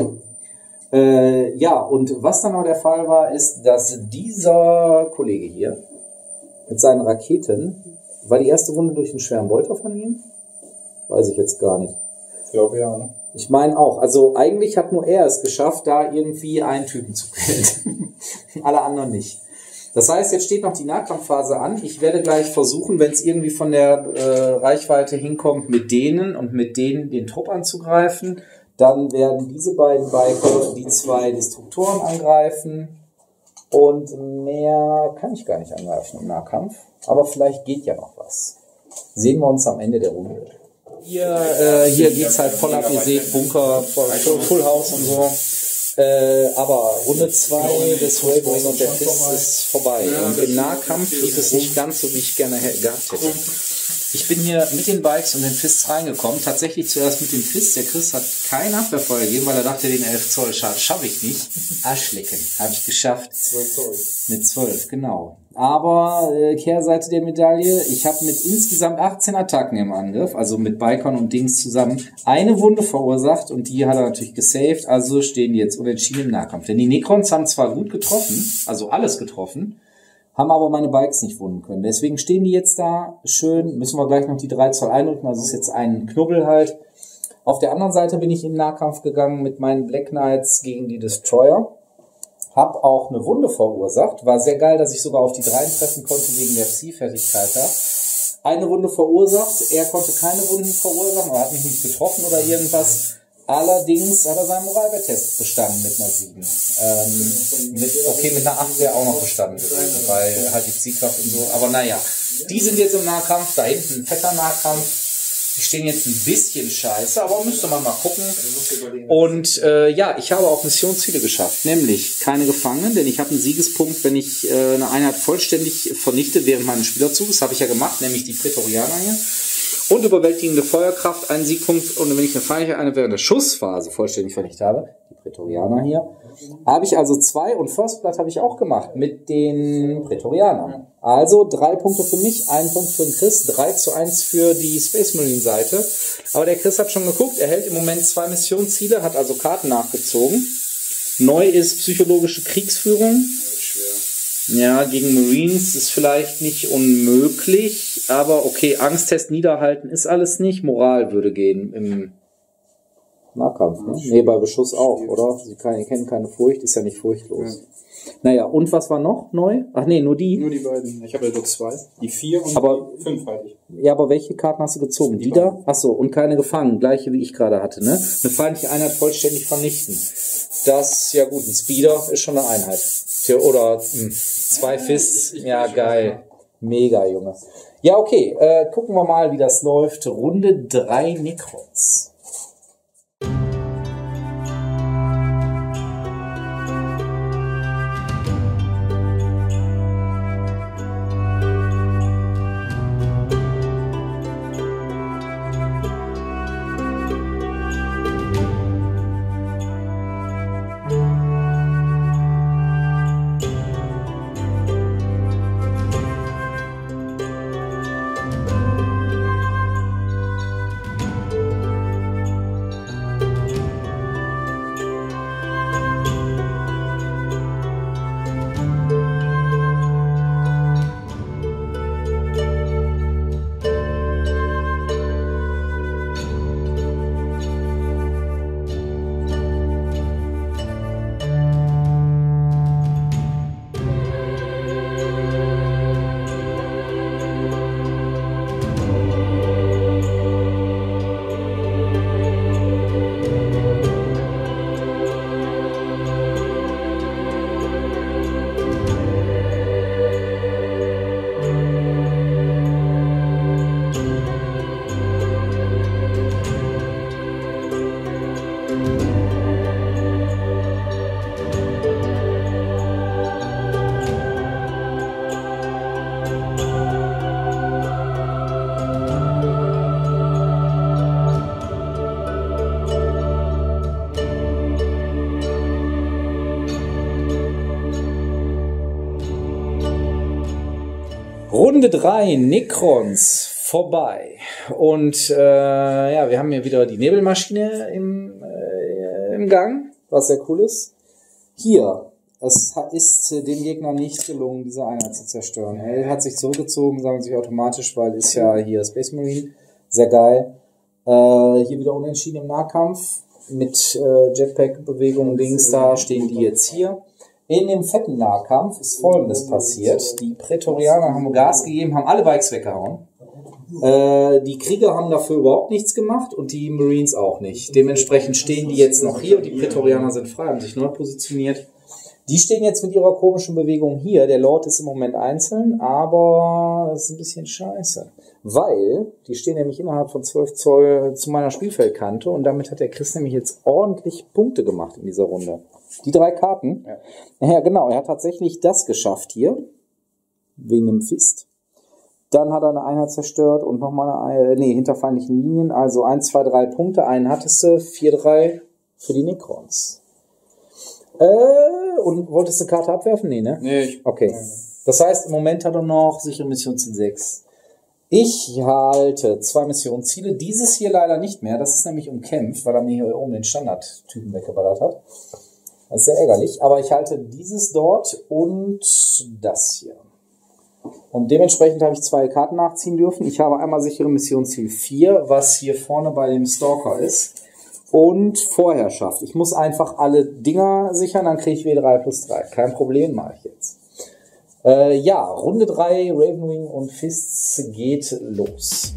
Äh, ja, und was dann noch der Fall war, ist, dass dieser Kollege hier mit seinen Raketen, war die erste Wunde durch einen schweren Bolter von ihm? Weiß ich jetzt gar nicht. Ich glaube ja, ne? Ich meine auch, also eigentlich hat nur er es geschafft, da irgendwie einen Typen zu killen. Alle anderen nicht. Das heißt, jetzt steht noch die Nahkampfphase an. Ich werde gleich versuchen, wenn es irgendwie von der äh, Reichweite hinkommt, mit denen und mit denen den Trupp anzugreifen. Dann werden diese beiden Biker die zwei Destruktoren angreifen. Und mehr kann ich gar nicht angreifen im Nahkampf. Aber vielleicht geht ja noch was. Sehen wir uns am Ende der Runde. Hier, äh, hier geht's halt voll ab, ihr seht Bunker, Full House und so. Äh, aber Runde zwei des Ravenwing und der Fist ist vorbei. Und im Nahkampf lief es nicht ganz so, wie ich gerne gehabt hätte. Ich bin hier mit den Bikes und den Fists reingekommen. Tatsächlich zuerst mit dem Fist. Der Chris hat kein Abwehrfeuer gegeben, weil er dachte, den elf Zoll schaffe ich nicht. Arschlecken. Habe ich geschafft. zwölf Zoll. Mit zwölf, genau. Aber äh, Kehrseite der Medaille, ich habe mit insgesamt achtzehn Attacken im Angriff, also mit Bikern und Dings zusammen, eine Wunde verursacht und die hat er natürlich gesaved, also stehen die jetzt unentschieden im Nahkampf. Denn die Necrons haben zwar gut getroffen, also alles getroffen, haben aber meine Bikes nicht wunden können. Deswegen stehen die jetzt da schön, müssen wir gleich noch die drei Zoll einrücken, also ist jetzt ein Knubbel halt. Auf der anderen Seite bin ich in den Nahkampf gegangen mit meinen Black Knights gegen die Destroyer. Hab auch eine Wunde verursacht. War sehr geil, dass ich sogar auf die dreien treffen konnte wegen der Psi-Fertigkeit da. Eine Wunde verursacht. Er konnte keine Wunden verursachen. Er hat mich nicht getroffen oder irgendwas. Allerdings hat er seinen Moralwerttest bestanden mit einer sieben. Ähm, mit, okay, mit einer acht wäre auch noch bestanden gewesen, weil halt die Zielkraft und so. Aber naja, die sind jetzt im Nahkampf. Da hinten ein fetter Nahkampf. Die stehen jetzt ein bisschen scheiße, aber müsste man mal gucken. Und äh, ja, ich habe auch Missionsziele geschafft, nämlich keine Gefangenen, denn ich habe einen Siegespunkt, wenn ich äh, eine Einheit vollständig vernichte während meines Spielerzuges. Habe ich ja gemacht, nämlich die Prätorianer hier. Und überwältigende Feuerkraft, einen Siegpunkt. Und wenn ich eine feindliche Einheit während der Schussphase vollständig vernichtet habe, die Prätorianer hier, habe ich also zwei, und First Blood habe ich auch gemacht mit den Prätorianern. Also drei Punkte für mich, ein Punkt für den Chris, drei zu eins für die Space Marine Seite. Aber der Chris hat schon geguckt, er hält im Moment zwei Missionsziele, hat also Karten nachgezogen. Neu ist psychologische Kriegsführung. Ja, gegen Marines ist vielleicht nicht unmöglich, aber okay, Angsttest niederhalten ist alles nicht. Moral würde gehen im Nahkampf, ne? Nee, bei Beschuss auch, oder? Sie kennen keine Furcht, ist ja nicht furchtlos. Naja, und was war noch neu? Ach nee, nur die. Nur die beiden. Ich habe ja nur zwei. Die vier und Aber- die fünf halte ich. Ja, aber welche Karten hast du gezogen? Die, Die da? Ach so, und keine gefangen, gleiche wie ich gerade hatte, ne? Eine feindliche Einheit vollständig vernichten. Das, ja gut, ein Speeder ist schon eine Einheit. Tja, oder mh, zwei Fists, ja geil. Mega, Junge. Ja, okay, äh, gucken wir mal, wie das läuft. Runde drei Necrons. Runde drei, Necrons, vorbei. Und äh, ja, wir haben hier wieder die Nebelmaschine im, äh, im Gang, was sehr cool ist. Hier, es hat- ist äh, dem Gegner nicht gelungen, diese Einheit zu zerstören. Er hat sich zurückgezogen, sammelt sich automatisch, weil ist ja hier Space Marine, sehr geil. Äh, hier wieder unentschieden im Nahkampf mit äh, Jetpack-Bewegungen, Dings, da stehen die jetzt hier. In dem fetten Nahkampf ist Folgendes passiert. Die Prätorianer haben Gas gegeben, haben alle Bikes weggehauen. Äh, die Krieger haben dafür überhaupt nichts gemacht und die Marines auch nicht. Dementsprechend stehen die jetzt noch hier und die Prätorianer sind frei, haben sich neu positioniert. Die stehen jetzt mit ihrer komischen Bewegung hier. Der Lord ist im Moment einzeln, aber das ist ein bisschen scheiße. Weil die stehen nämlich innerhalb von zwölf Zoll zu meiner Spielfeldkante und damit hat der Chris nämlich jetzt ordentlich Punkte gemacht in dieser Runde. Die drei Karten. Ja, ja genau. Er hat tatsächlich das geschafft hier. Wegen dem Fist. Dann hat er eine Einheit zerstört und nochmal eine, nee, hinter feindlichen Linien. Also eins, zwei, drei Punkte. Einen hattest du, vier, drei für die Necrons. Äh, und wolltest du eine Karte abwerfen? Nee, ne? Nee, ich, Okay. Das heißt, im Moment hat er noch sichere Missionsziel sechs. Ich halte zwei Missionsziele. Dieses hier leider nicht mehr. Das ist nämlich umkämpft, weil er mir hier oben den Standardtypen weggeballert hat. Das ist sehr ärgerlich. Aber ich halte dieses dort und das hier. Und dementsprechend habe ich zwei Karten nachziehen dürfen. Ich habe einmal sichere Missionsziel vier, was hier vorne bei dem Stalker ist. Und Vorherrschaft. Ich muss einfach alle Dinger sichern, dann kriege ich W drei plus drei. Kein Problem, mache ich jetzt. Äh, ja, Runde drei, Ravenwing und Fists geht los.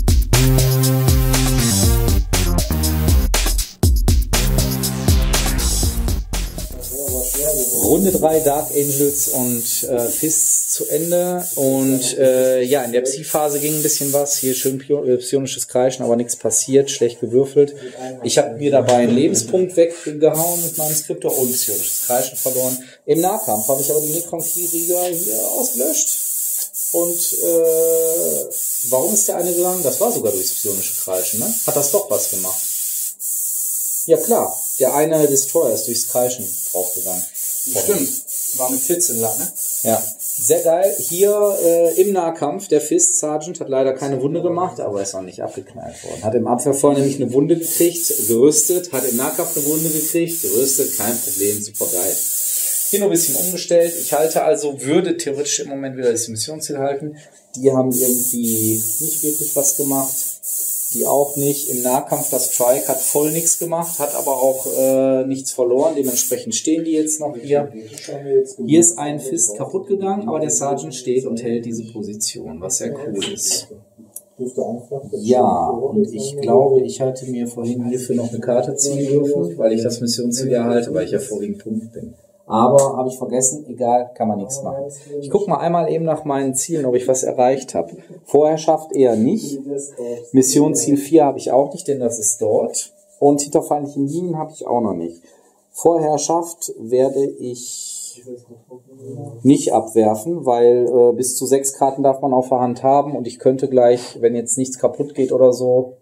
Runde drei, Dark Angels und äh, Fists zu Ende. Und äh, ja, in der Psi-Phase ging ein bisschen was. Hier schön pio- äh, psionisches Kreischen, aber nichts passiert, schlecht gewürfelt. Ich habe mir dabei einen Lebenspunkt weggehauen mit meinem Skriptor und psionisches Kreischen verloren. Im Nahkampf habe ich aber die Necron-Krieger hier ausgelöscht. Und äh, warum ist der eine gegangen? Das war sogar durchs psionische Kreischen, ne? Hat das doch was gemacht? Ja klar, der eine Destroyer ist durchs Kreischen draufgegangen. stimmt. War mit vierzehn Lack, ne? Ja, sehr geil. Hier äh, im Nahkampf, der Fist Sergeant hat leider keine Wunde gemacht, aber ist noch nicht abgeknallt worden. Hat im Abwehrfall nämlich eine Wunde gekriegt, gerüstet, hat im Nahkampf eine Wunde gekriegt, gerüstet, kein Problem, super geil. Hier noch ein bisschen umgestellt. Ich halte also, würde theoretisch im Moment wieder das Missionsziel halten. Die haben irgendwie nicht wirklich was gemacht. Die auch nicht. Im Nahkampf das Trike hat voll nichts gemacht, hat aber auch äh, nichts verloren. Dementsprechend stehen die jetzt noch hier. Hier ist ein Fist kaputt gegangen, aber der Sergeant steht und hält diese Position, was sehr cool ist. Ja, und ich glaube, ich hatte mir vorhin hierfür noch eine Karte ziehen dürfen, weil ich das Missionsziel erhalte, weil ich ja vorwiegend Punkt bin. Aber habe ich vergessen, egal, kann man nichts machen. Ich gucke mal einmal eben nach meinen Zielen, ob ich was erreicht habe. Vorherrschaft eher nicht. Missionsziel vier habe ich auch nicht, denn das ist dort. Und hinter feindlichen Linien habe ich auch noch nicht. Vorherrschaft werde ich nicht abwerfen, weil äh, bis zu sechs Karten darf man auf der Hand haben und ich könnte gleich, wenn jetzt nichts kaputt geht oder so,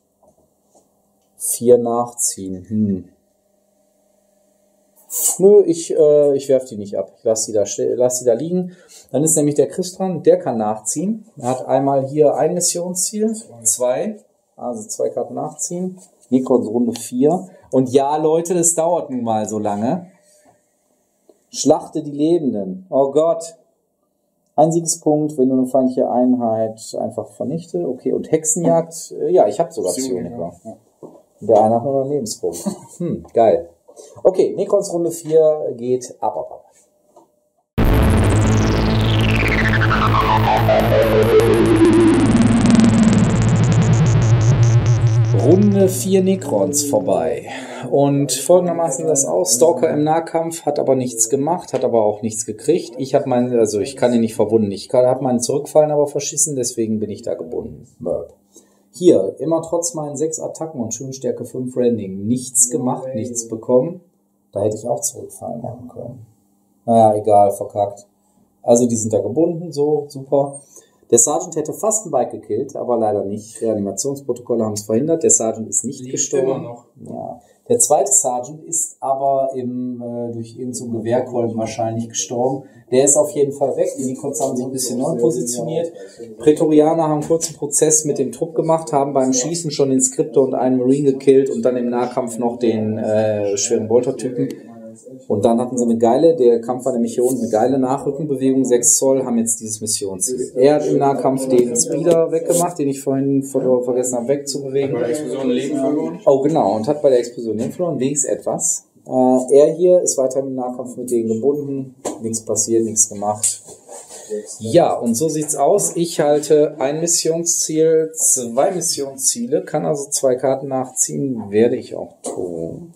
vier nachziehen. Hm. Nö, ich, äh, ich werfe die nicht ab. Ich lasse die, da, lass die da liegen. Dann ist nämlich der Chris dran, der kann nachziehen. Er hat einmal hier ein Missionsziel, zwei, also zwei Karten nachziehen. Nikons Runde vier. Und ja, Leute, das dauert nun mal so lange. Schlachte die Lebenden. Oh Gott. Ein Siegespunkt, wenn du eine feindliche Einheit einfach vernichte. Okay, und Hexenjagd. Ja, ich habe sogar Psioniker. Der eine hat nur noch einen Lebenspunkt. Hm, geil. Okay, Necrons Runde vier geht ab, ab, ab. Runde vier Necrons vorbei. Und folgendermaßen sieht das aus. Stalker im Nahkampf hat aber nichts gemacht, hat aber auch nichts gekriegt. Ich habe meinen, also ich kann ihn nicht verwunden. Ich habe meinen Zurückfallen aber verschissen, deswegen bin ich da gebunden. Merp. Hier, immer trotz meinen sechs Attacken und Schönstärke fünf Rending, nichts gemacht, nichts bekommen. Da hätte ich auch Zurückfallen machen können. Naja, egal, verkackt. Also die sind da gebunden, so, super. Der Sergeant hätte fast ein Bike gekillt, aber leider nicht. Reanimationsprotokolle haben es verhindert. Der Sergeant ist nicht gestorben. Immer noch. Ja. Der zweite Sergeant ist aber im, äh, durch irgendeinen so Gewehrkolben wahrscheinlich gestorben. Der ist auf jeden Fall weg. Die Nikons haben sich ein bisschen neu positioniert. Prätorianer haben einen kurzen Prozess mit dem Trupp gemacht, haben beim Schießen schon den Skriptor und einen Marine gekillt und dann im Nahkampf noch den äh, schweren Bolter-Typen. Und dann hatten sie eine geile, der Kampf war nämlich hier unten, eine geile Nachrückenbewegung, sechs Zoll, haben jetzt dieses Missionsziel. Er hat im Nahkampf den Speeder weggemacht, den ich vorhin vergessen habe wegzubewegen. Hat bei der Explosion Leben verloren? Oh genau, und hat bei der Explosion Leben verloren, wenigstens etwas. Äh, er hier ist weiter im Nahkampf mit denen gebunden, nichts passiert, nichts gemacht. Ja, und so sieht's aus. Ich halte ein Missionsziel, zwei Missionsziele, kann also zwei Karten nachziehen, werde ich auch tun.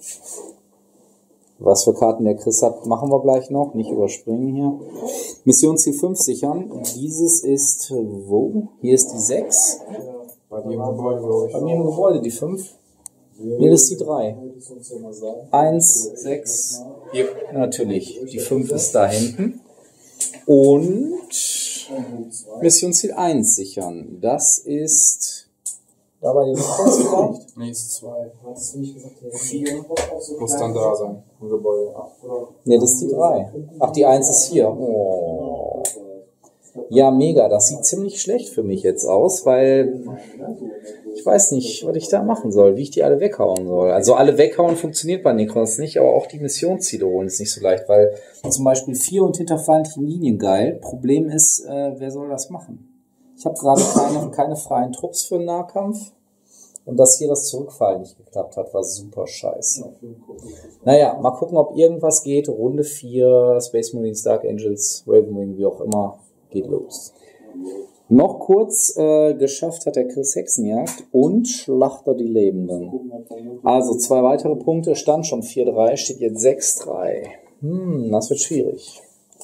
Was für Karten der Chris hat, machen wir gleich noch. Nicht überspringen hier. Missionsziel fünf sichern. Dieses ist wo? Hier ist die sechs. Bei dir im Gebäude, glaube ich. Bei mir im Gebäude die fünf. Nee, das ist die drei. eins, sechs. Ja, natürlich. Die fünf ist da hinten. Und Missionsziel eins sichern. Das ist... Da bei den Nikons vielleicht? Nee, ist zwei. Hast du nicht gesagt, vier muss dann da sein, im Gebäude. Nee, das ist die drei. Ach, die eins ist hier. Oh. Ja, mega. Das sieht ziemlich schlecht für mich jetzt aus, weil ich weiß nicht, was ich da machen soll, wie ich die alle weghauen soll. Also alle weghauen funktioniert bei Necrons nicht, aber auch die Missionsziele holen ist nicht so leicht, weil zum Beispiel vier und hinter feindlichen Linien geil. Problem ist, äh, wer soll das machen? Ich habe gerade keine, keine freien Trupps für den Nahkampf. Und dass hier das Zurückfallen nicht geklappt hat, war super scheiße. Naja, mal gucken, ob irgendwas geht. Runde vier, Space Marines, Dark Angels, Ravenwing, wie auch immer, geht los. Noch kurz äh, geschafft hat der Chris Hexenjagd und Schlachter die Lebenden. Also zwei weitere Punkte, stand schon vier drei, steht jetzt sechs drei. Hm, das wird schwierig.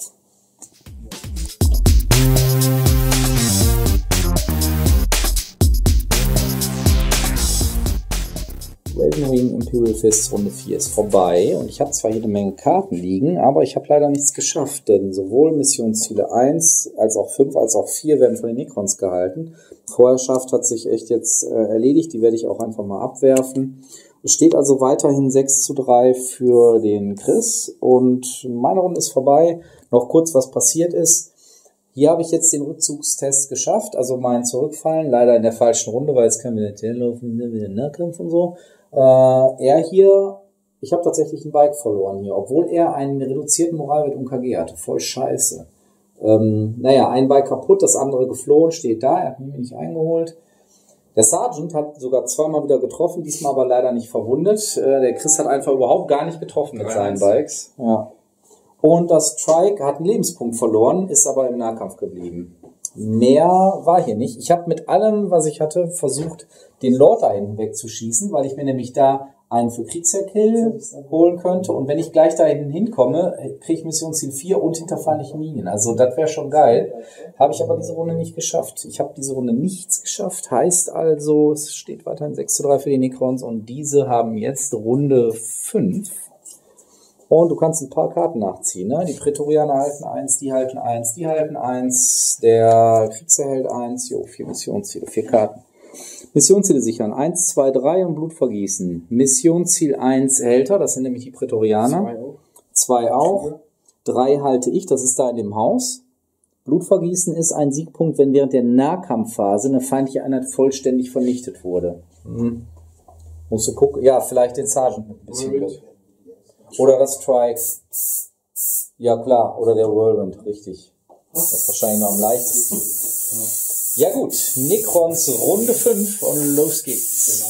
Ravenwing Imperial Fist Runde vier ist vorbei und ich habe zwar hier eine Menge Karten liegen, aber ich habe leider nichts geschafft, denn sowohl Missionsziele eins als auch fünf als auch vier werden von den Necrons gehalten. Vorherrschaft hat sich echt jetzt äh, erledigt, die werde ich auch einfach mal abwerfen. Es steht also weiterhin sechs zu drei für den Chris und meine Runde ist vorbei. Noch kurz, was passiert ist. Hier habe ich jetzt den Rückzugstest geschafft, also mein Zurückfallen, leider in der falschen Runde, weil jetzt kann Militär laufen, wieder Nahkampf und so. Äh, er hier, ich habe tatsächlich ein Bike verloren hier, obwohl er einen reduzierten Moralwert um K G hatte. Voll scheiße. Ähm, naja, ein Bike kaputt, das andere geflohen, steht da, er hat mich nicht eingeholt. Der Sergeant hat sogar zweimal wieder getroffen, diesmal aber leider nicht verwundet. Äh, der Chris hat einfach überhaupt gar nicht getroffen mit seinen Bikes. Ja. Und das Trike hat einen Lebenspunkt verloren, ist aber im Nahkampf geblieben. Mehr war hier nicht. Ich habe mit allem, was ich hatte, versucht, den Lord da hinten wegzuschießen, weil ich mir nämlich da einen für Kriegsherkill holen könnte. Und wenn ich gleich da hinten hinkomme, kriege ich Missionsziel vier und hinterfeindliche Minen. Also das wäre schon geil. Habe ich aber diese Runde nicht geschafft. Ich habe diese Runde nichts geschafft. Heißt also, es steht weiterhin sechs zu drei für die Necrons. Und diese haben jetzt Runde fünf. Und du kannst ein paar Karten nachziehen. Ne? Die Prätorianer halten eins, die halten eins, die halten eins. Der Kriegsherr hält eins. Jo, vier Missionsziele, vier Karten. Missionsziele sichern. eins, zwei, drei und Blutvergießen. Missionsziel eins hält er, das sind nämlich die Prätorianer. zwei auch. drei halte ich, das ist da in dem Haus. Blutvergießen ist ein Siegpunkt, wenn während der Nahkampfphase eine feindliche Einheit vollständig vernichtet wurde. Hm. Musst du gucken. Ja, vielleicht den Sergeant mit ein bisschen Glück. Oder das Trike. Ja klar, oder der Whirlwind, richtig. Das ist wahrscheinlich noch am leichtesten. Ja gut, Necrons Runde fünf und los geht's.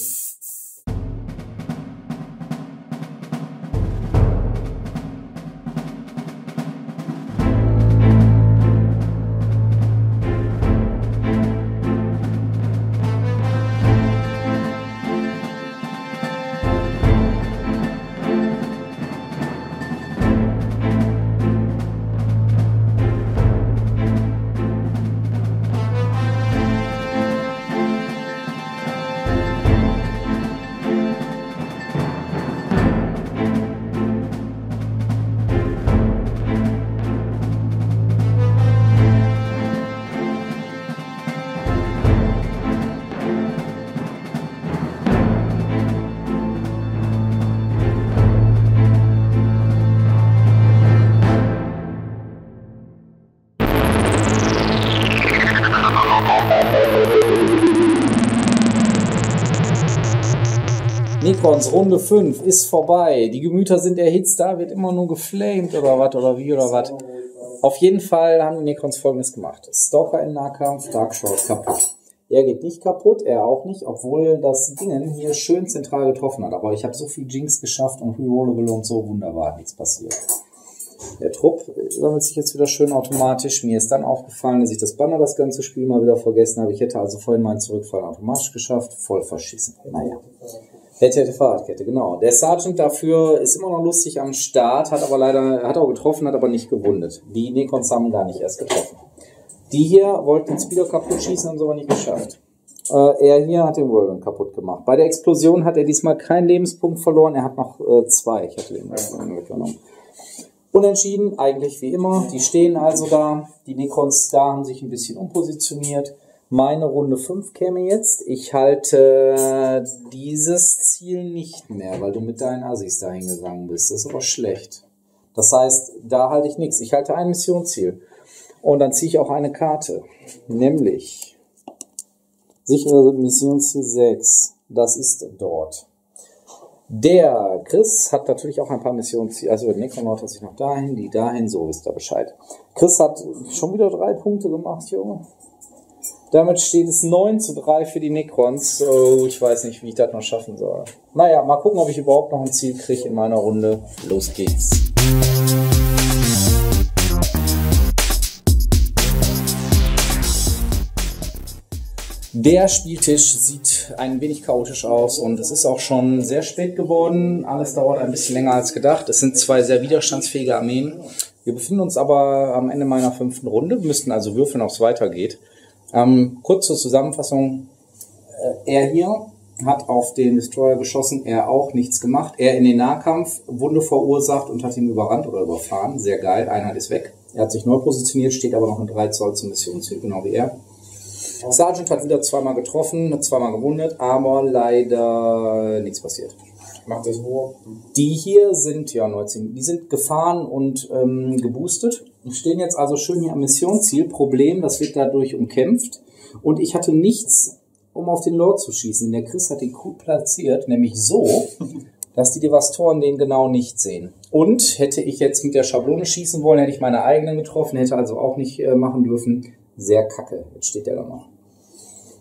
Necrons Runde fünf ist vorbei. Die Gemüter sind erhitzt, da wird immer nur geflamed oder was oder wie oder was. Auf jeden Fall haben die Necrons Folgendes gemacht. Stalker im Nahkampf, Darkshot kaputt. Er geht nicht kaputt, er auch nicht, obwohl das Dingen hier schön zentral getroffen hat. Aber ich habe so viel Jinx geschafft und Rerollable und so, wunderbar, nichts passiert. Der Trupp sammelt sich jetzt wieder schön automatisch. Mir ist dann aufgefallen, dass ich das Banner das ganze Spiel mal wieder vergessen habe. Ich hätte also vorhin meinen Zurückfall automatisch geschafft. Voll verschissen. Naja. Hätte, hätte, Fahrradkette, genau. Der Sergeant dafür ist immer noch lustig am Start, hat aber leider, hat auch getroffen, hat aber nicht gewundet. Die Necrons haben gar nicht erst getroffen. Die hier wollten den Speeder kaputt schießen, haben es aber nicht geschafft. Äh, er hier hat den Whirlwind kaputt gemacht. Bei der Explosion hat er diesmal keinen Lebenspunkt verloren, er hat noch äh, zwei. Ich hatte den weggenommen. Unentschieden, eigentlich wie immer. Die stehen also da. Die Necrons da haben sich ein bisschen umpositioniert. Meine Runde fünf käme jetzt. Ich halte dieses Ziel nicht mehr, weil du mit deinen Assis da hingegangen bist. Das ist aber schlecht. Das heißt, da halte ich nichts. Ich halte ein Missionsziel. Und dann ziehe ich auch eine Karte. Nämlich sichere Missionsziel sechs. Das ist dort. Der Chris hat natürlich auch ein paar Missionsziele. Also der Necronaut hat sich noch dahin, die dahin. So, wisst ihr Bescheid. Chris hat schon wieder drei Punkte gemacht, Junge. Damit steht es neun zu drei für die Necrons. Oh, ich weiß nicht, wie ich das noch schaffen soll. Naja, mal gucken, ob ich überhaupt noch ein Ziel kriege in meiner Runde. Los geht's. Der Spieltisch sieht ein wenig chaotisch aus und es ist auch schon sehr spät geworden. Alles dauert ein bisschen länger als gedacht. Es sind zwei sehr widerstandsfähige Armeen. Wir befinden uns aber am Ende meiner fünften Runde. Wir müssten also würfeln, ob es weitergeht. Ähm, kurz zur Zusammenfassung. Äh, er hier hat auf den Destroyer geschossen, er auch nichts gemacht. Er in den Nahkampf, Wunde verursacht und hat ihn überrannt oder überfahren. Sehr geil, Einheit ist weg. Er hat sich neu positioniert, steht aber noch in drei Zoll zum Missionsziel, genau wie er. Sergeant hat wieder zweimal getroffen, zweimal gewundet, aber leider nichts passiert. Macht das nur. Die hier sind, ja, neunzehn, die sind gefahren und ähm, geboostet. Stehen jetzt also schön hier am Missionsziel. Problem, das wird dadurch umkämpft. Und ich hatte nichts, um auf den Lord zu schießen. Der Chris hat den gut platziert, nämlich so, dass die Devastoren den genau nicht sehen. Und hätte ich jetzt mit der Schablone schießen wollen, hätte ich meine eigenen getroffen, hätte also auch nicht äh, machen dürfen. Sehr kacke. Jetzt steht der da noch.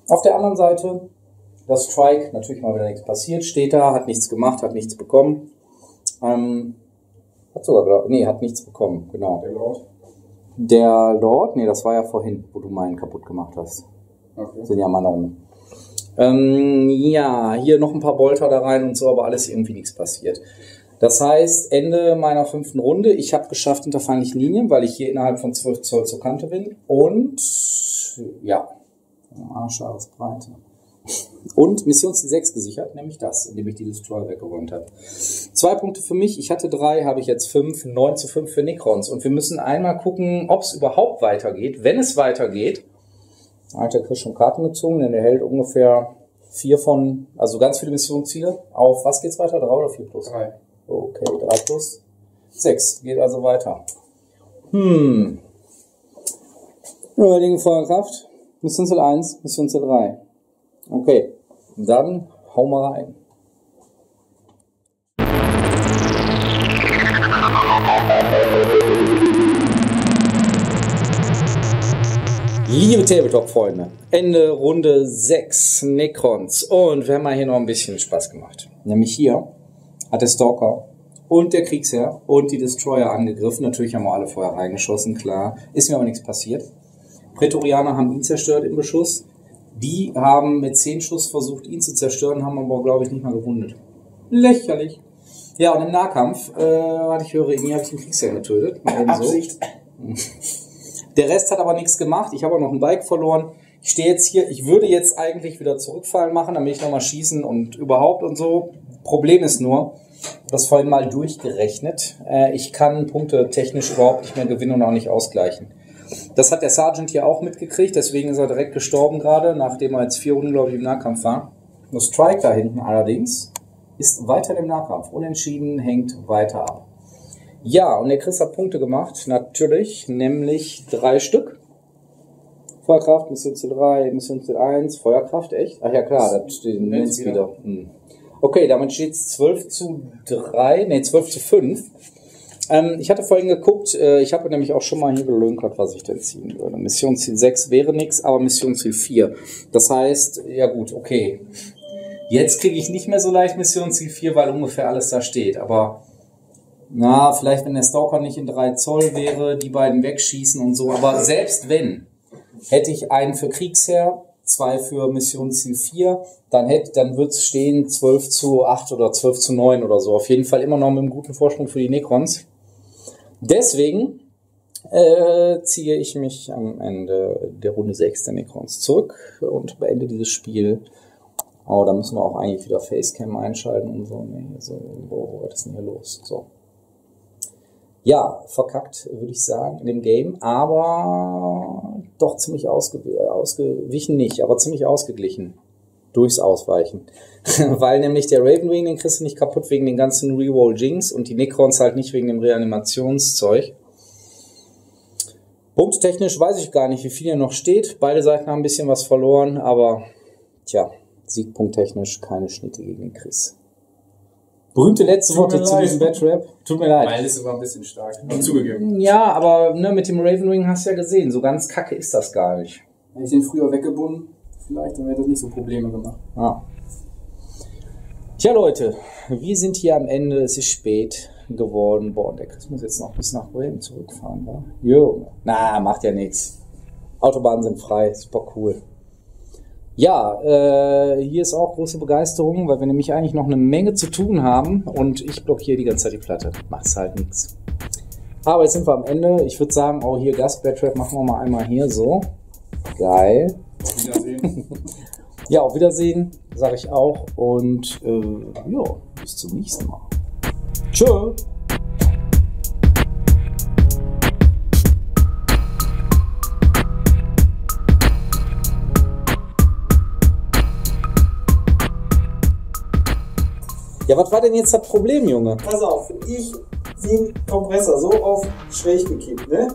Auf der anderen Seite, das Strike, natürlich mal wieder nichts passiert, steht da, hat nichts gemacht, hat nichts bekommen. Ähm, hat sogar, nee, hat nichts bekommen, genau. Der Lord. Der Lord, nee, das war ja vorhin, wo du meinen kaputt gemacht hast. Okay. Sind ja mal noch. Ähm, ja, hier noch ein paar Bolter da rein und so, aber alles irgendwie nichts passiert. Das heißt, Ende meiner fünften Runde, ich habe geschafft hinter feindlichen Linien, weil ich hier innerhalb von zwölf Zoll zur Kante bin. Und, ja, Arschjahresbreite. Und Missionsziel sechs gesichert, nämlich das, indem ich die Destroyer weggeräumt habe. Zwei Punkte für mich, ich hatte drei, habe ich jetzt fünf, neun zu fünf für Necrons. Und wir müssen einmal gucken, ob es überhaupt weitergeht. Wenn es weitergeht, hat der Chris schon Karten gezogen, denn er hält ungefähr vier von, also ganz viele Missionsziele. Auf was geht's weiter? Drei oder vier plus? Drei. Okay, drei plus sechs. Geht also weiter. Hm. Überlegen Feuerkraft. Missionsziel eins, Missionsziel drei. Okay, dann hau mal rein. Liebe Tabletop-Freunde, Ende Runde sechs Necrons und wir haben mal hier noch ein bisschen Spaß gemacht. Nämlich hier hat der Stalker und der Kriegsherr und die Destroyer angegriffen. Natürlich haben wir alle vorher reingeschossen, klar. Ist mir aber nichts passiert. Prätorianer haben ihn zerstört im Beschuss. Die haben mit zehn Schuss versucht, ihn zu zerstören, haben aber, glaube ich, nicht mal gewundet. Lächerlich. Ja, und im Nahkampf, äh, warte, ich höre, irgendwie habe ich den Kriegsherr getötet. Mal eben so. Absicht. Der Rest hat aber nichts gemacht. Ich habe auch noch ein Bike verloren. Ich stehe jetzt hier. Ich würde jetzt eigentlich wieder zurückfallen machen, damit ich nochmal schießen und überhaupt und so. Problem ist nur, das vorhin mal durchgerechnet. Äh, ich kann Punkte technisch überhaupt nicht mehr gewinnen und auch nicht ausgleichen. Das hat der Sergeant hier auch mitgekriegt. Deswegen ist er direkt gestorben gerade, nachdem er jetzt vier Runden, glaube ich, im Nahkampf war. Der Strike da hinten allerdings ist weiter im Nahkampf. Unentschieden, hängt weiter ab. Ja, und der Chris hat Punkte gemacht, natürlich, nämlich drei Stück. Feuerkraft, Missionsziel drei, Missionsziel eins, Feuerkraft, echt? Ach ja, klar, das steht nennt's wieder. wieder. Hm. Okay, damit steht es zwölf zu drei, nee, zwölf zu fünf. Ähm, ich hatte vorhin geguckt, äh, ich habe nämlich auch schon mal hier gelönkert, was ich denn ziehen würde. Missionsziel sechs wäre nichts, aber Missionsziel vier. Das heißt, ja gut, okay. Jetzt kriege ich nicht mehr so leicht Missionsziel vier, weil ungefähr alles da steht, aber na, vielleicht wenn der Stalker nicht in drei Zoll wäre, die beiden wegschießen und so, aber selbst wenn, hätte ich einen für Kriegsherr, zwei für Missionsziel vier, dann hätte, dann wird es stehen zwölf zu acht oder zwölf zu neun oder so. Auf jeden Fall immer noch mit einem guten Vorsprung für die Necrons. Deswegen äh, ziehe ich mich am Ende der Runde sechs der Necrons zurück und beende dieses Spiel. Oh, da müssen wir auch eigentlich wieder Facecam einschalten und so. Nee, so, oh, was ist denn hier los? So. Ja, verkackt, würde ich sagen, in dem Game, aber doch ziemlich ausge ausgewichen nicht, aber ziemlich ausgeglichen durchs Ausweichen. Weil nämlich der Ravenwing, den kriegst du nicht kaputt wegen den ganzen Reroll Jinx und die Necrons halt nicht wegen dem Reanimationszeug. Punkttechnisch weiß ich gar nicht, wie viel hier noch steht. Beide Seiten haben ein bisschen was verloren, aber tja, siegpunkttechnisch keine Schnitte gegen den Chris. Berühmte letzte Worte zu diesem Batrap. Tut mir leid. Meine ist sogar ein bisschen stark. Aber zugegeben. Ja, aber ne, mit dem Ravenwing hast du ja gesehen, so ganz kacke ist das gar nicht. Hätte ich den früher weggebunden, vielleicht, dann hätte das nicht so Probleme gemacht. Ja. Tja, Leute, wir sind hier am Ende. Es ist spät geworden. Boah, der Chris muss jetzt noch bis nach Bremen zurückfahren, wa? Jo. Na, macht ja nichts. Autobahnen sind frei, super cool. Ja, äh, hier ist auch große Begeisterung, weil wir nämlich eigentlich noch eine Menge zu tun haben und ich blockiere die ganze Zeit die Platte. Macht's halt nichts. Aber jetzt sind wir am Ende. Ich würde sagen, auch hier Gast-Batrap machen wir mal einmal hier so. Geil. Wiedersehen. Ja, auf Wiedersehen, sage ich auch. Und äh, ja, bis zum nächsten Mal. Tschö. Ja, was war denn jetzt das Problem, Junge? Pass auf, ich den Kompressor so auf schräg gekippt, ne?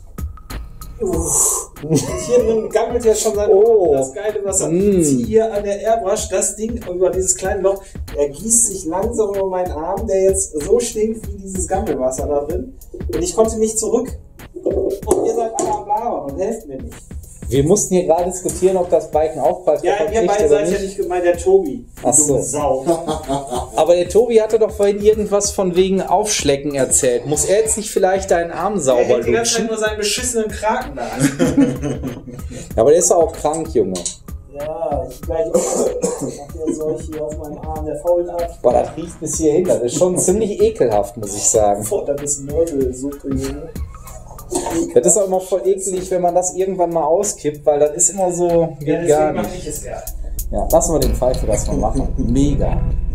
Uff. Hier drin gammelt ja schon seit oh. das geile Wasser. Mm. Zieh hier an der Airbrush das Ding über dieses kleine Loch. Er gießt sich langsam über meinen Arm, der jetzt so stinkt wie dieses Gammelwasser da drin. Und ich konnte nicht zurück. Und ihr seid alle am Labern und helft mir nicht. Wir mussten hier gerade diskutieren, ob das Bike einen Aufpreisverkauf Ja, ihr kriegt beide oder seid ja nicht. nicht gemeint, der Tobi. Ach Du so. dumme Sau. Aber der Tobi hatte doch vorhin irgendwas von wegen Aufschlecken erzählt. Muss er jetzt nicht vielleicht deinen Arm Er sauber hält die ganze Zeit lutschen? nur seinen beschissenen Kraken da an. Ja, aber der ist doch auch krank, Junge. Ja, ich gleich auch der Seuch hier auf meinem Arm, der fault ab. Boah, das riecht bis hierhin. Das ist schon ziemlich ekelhaft, muss ich sagen. Boah, das ist Mörtelsuppe, Junge. Das ist auch immer voll eklig, wenn man das irgendwann mal auskippt, weil das ist immer so, Ja, geht gar deswegen mach nicht. ich es ja. Ja, lassen wir den Pfeife das mal machen. Mega.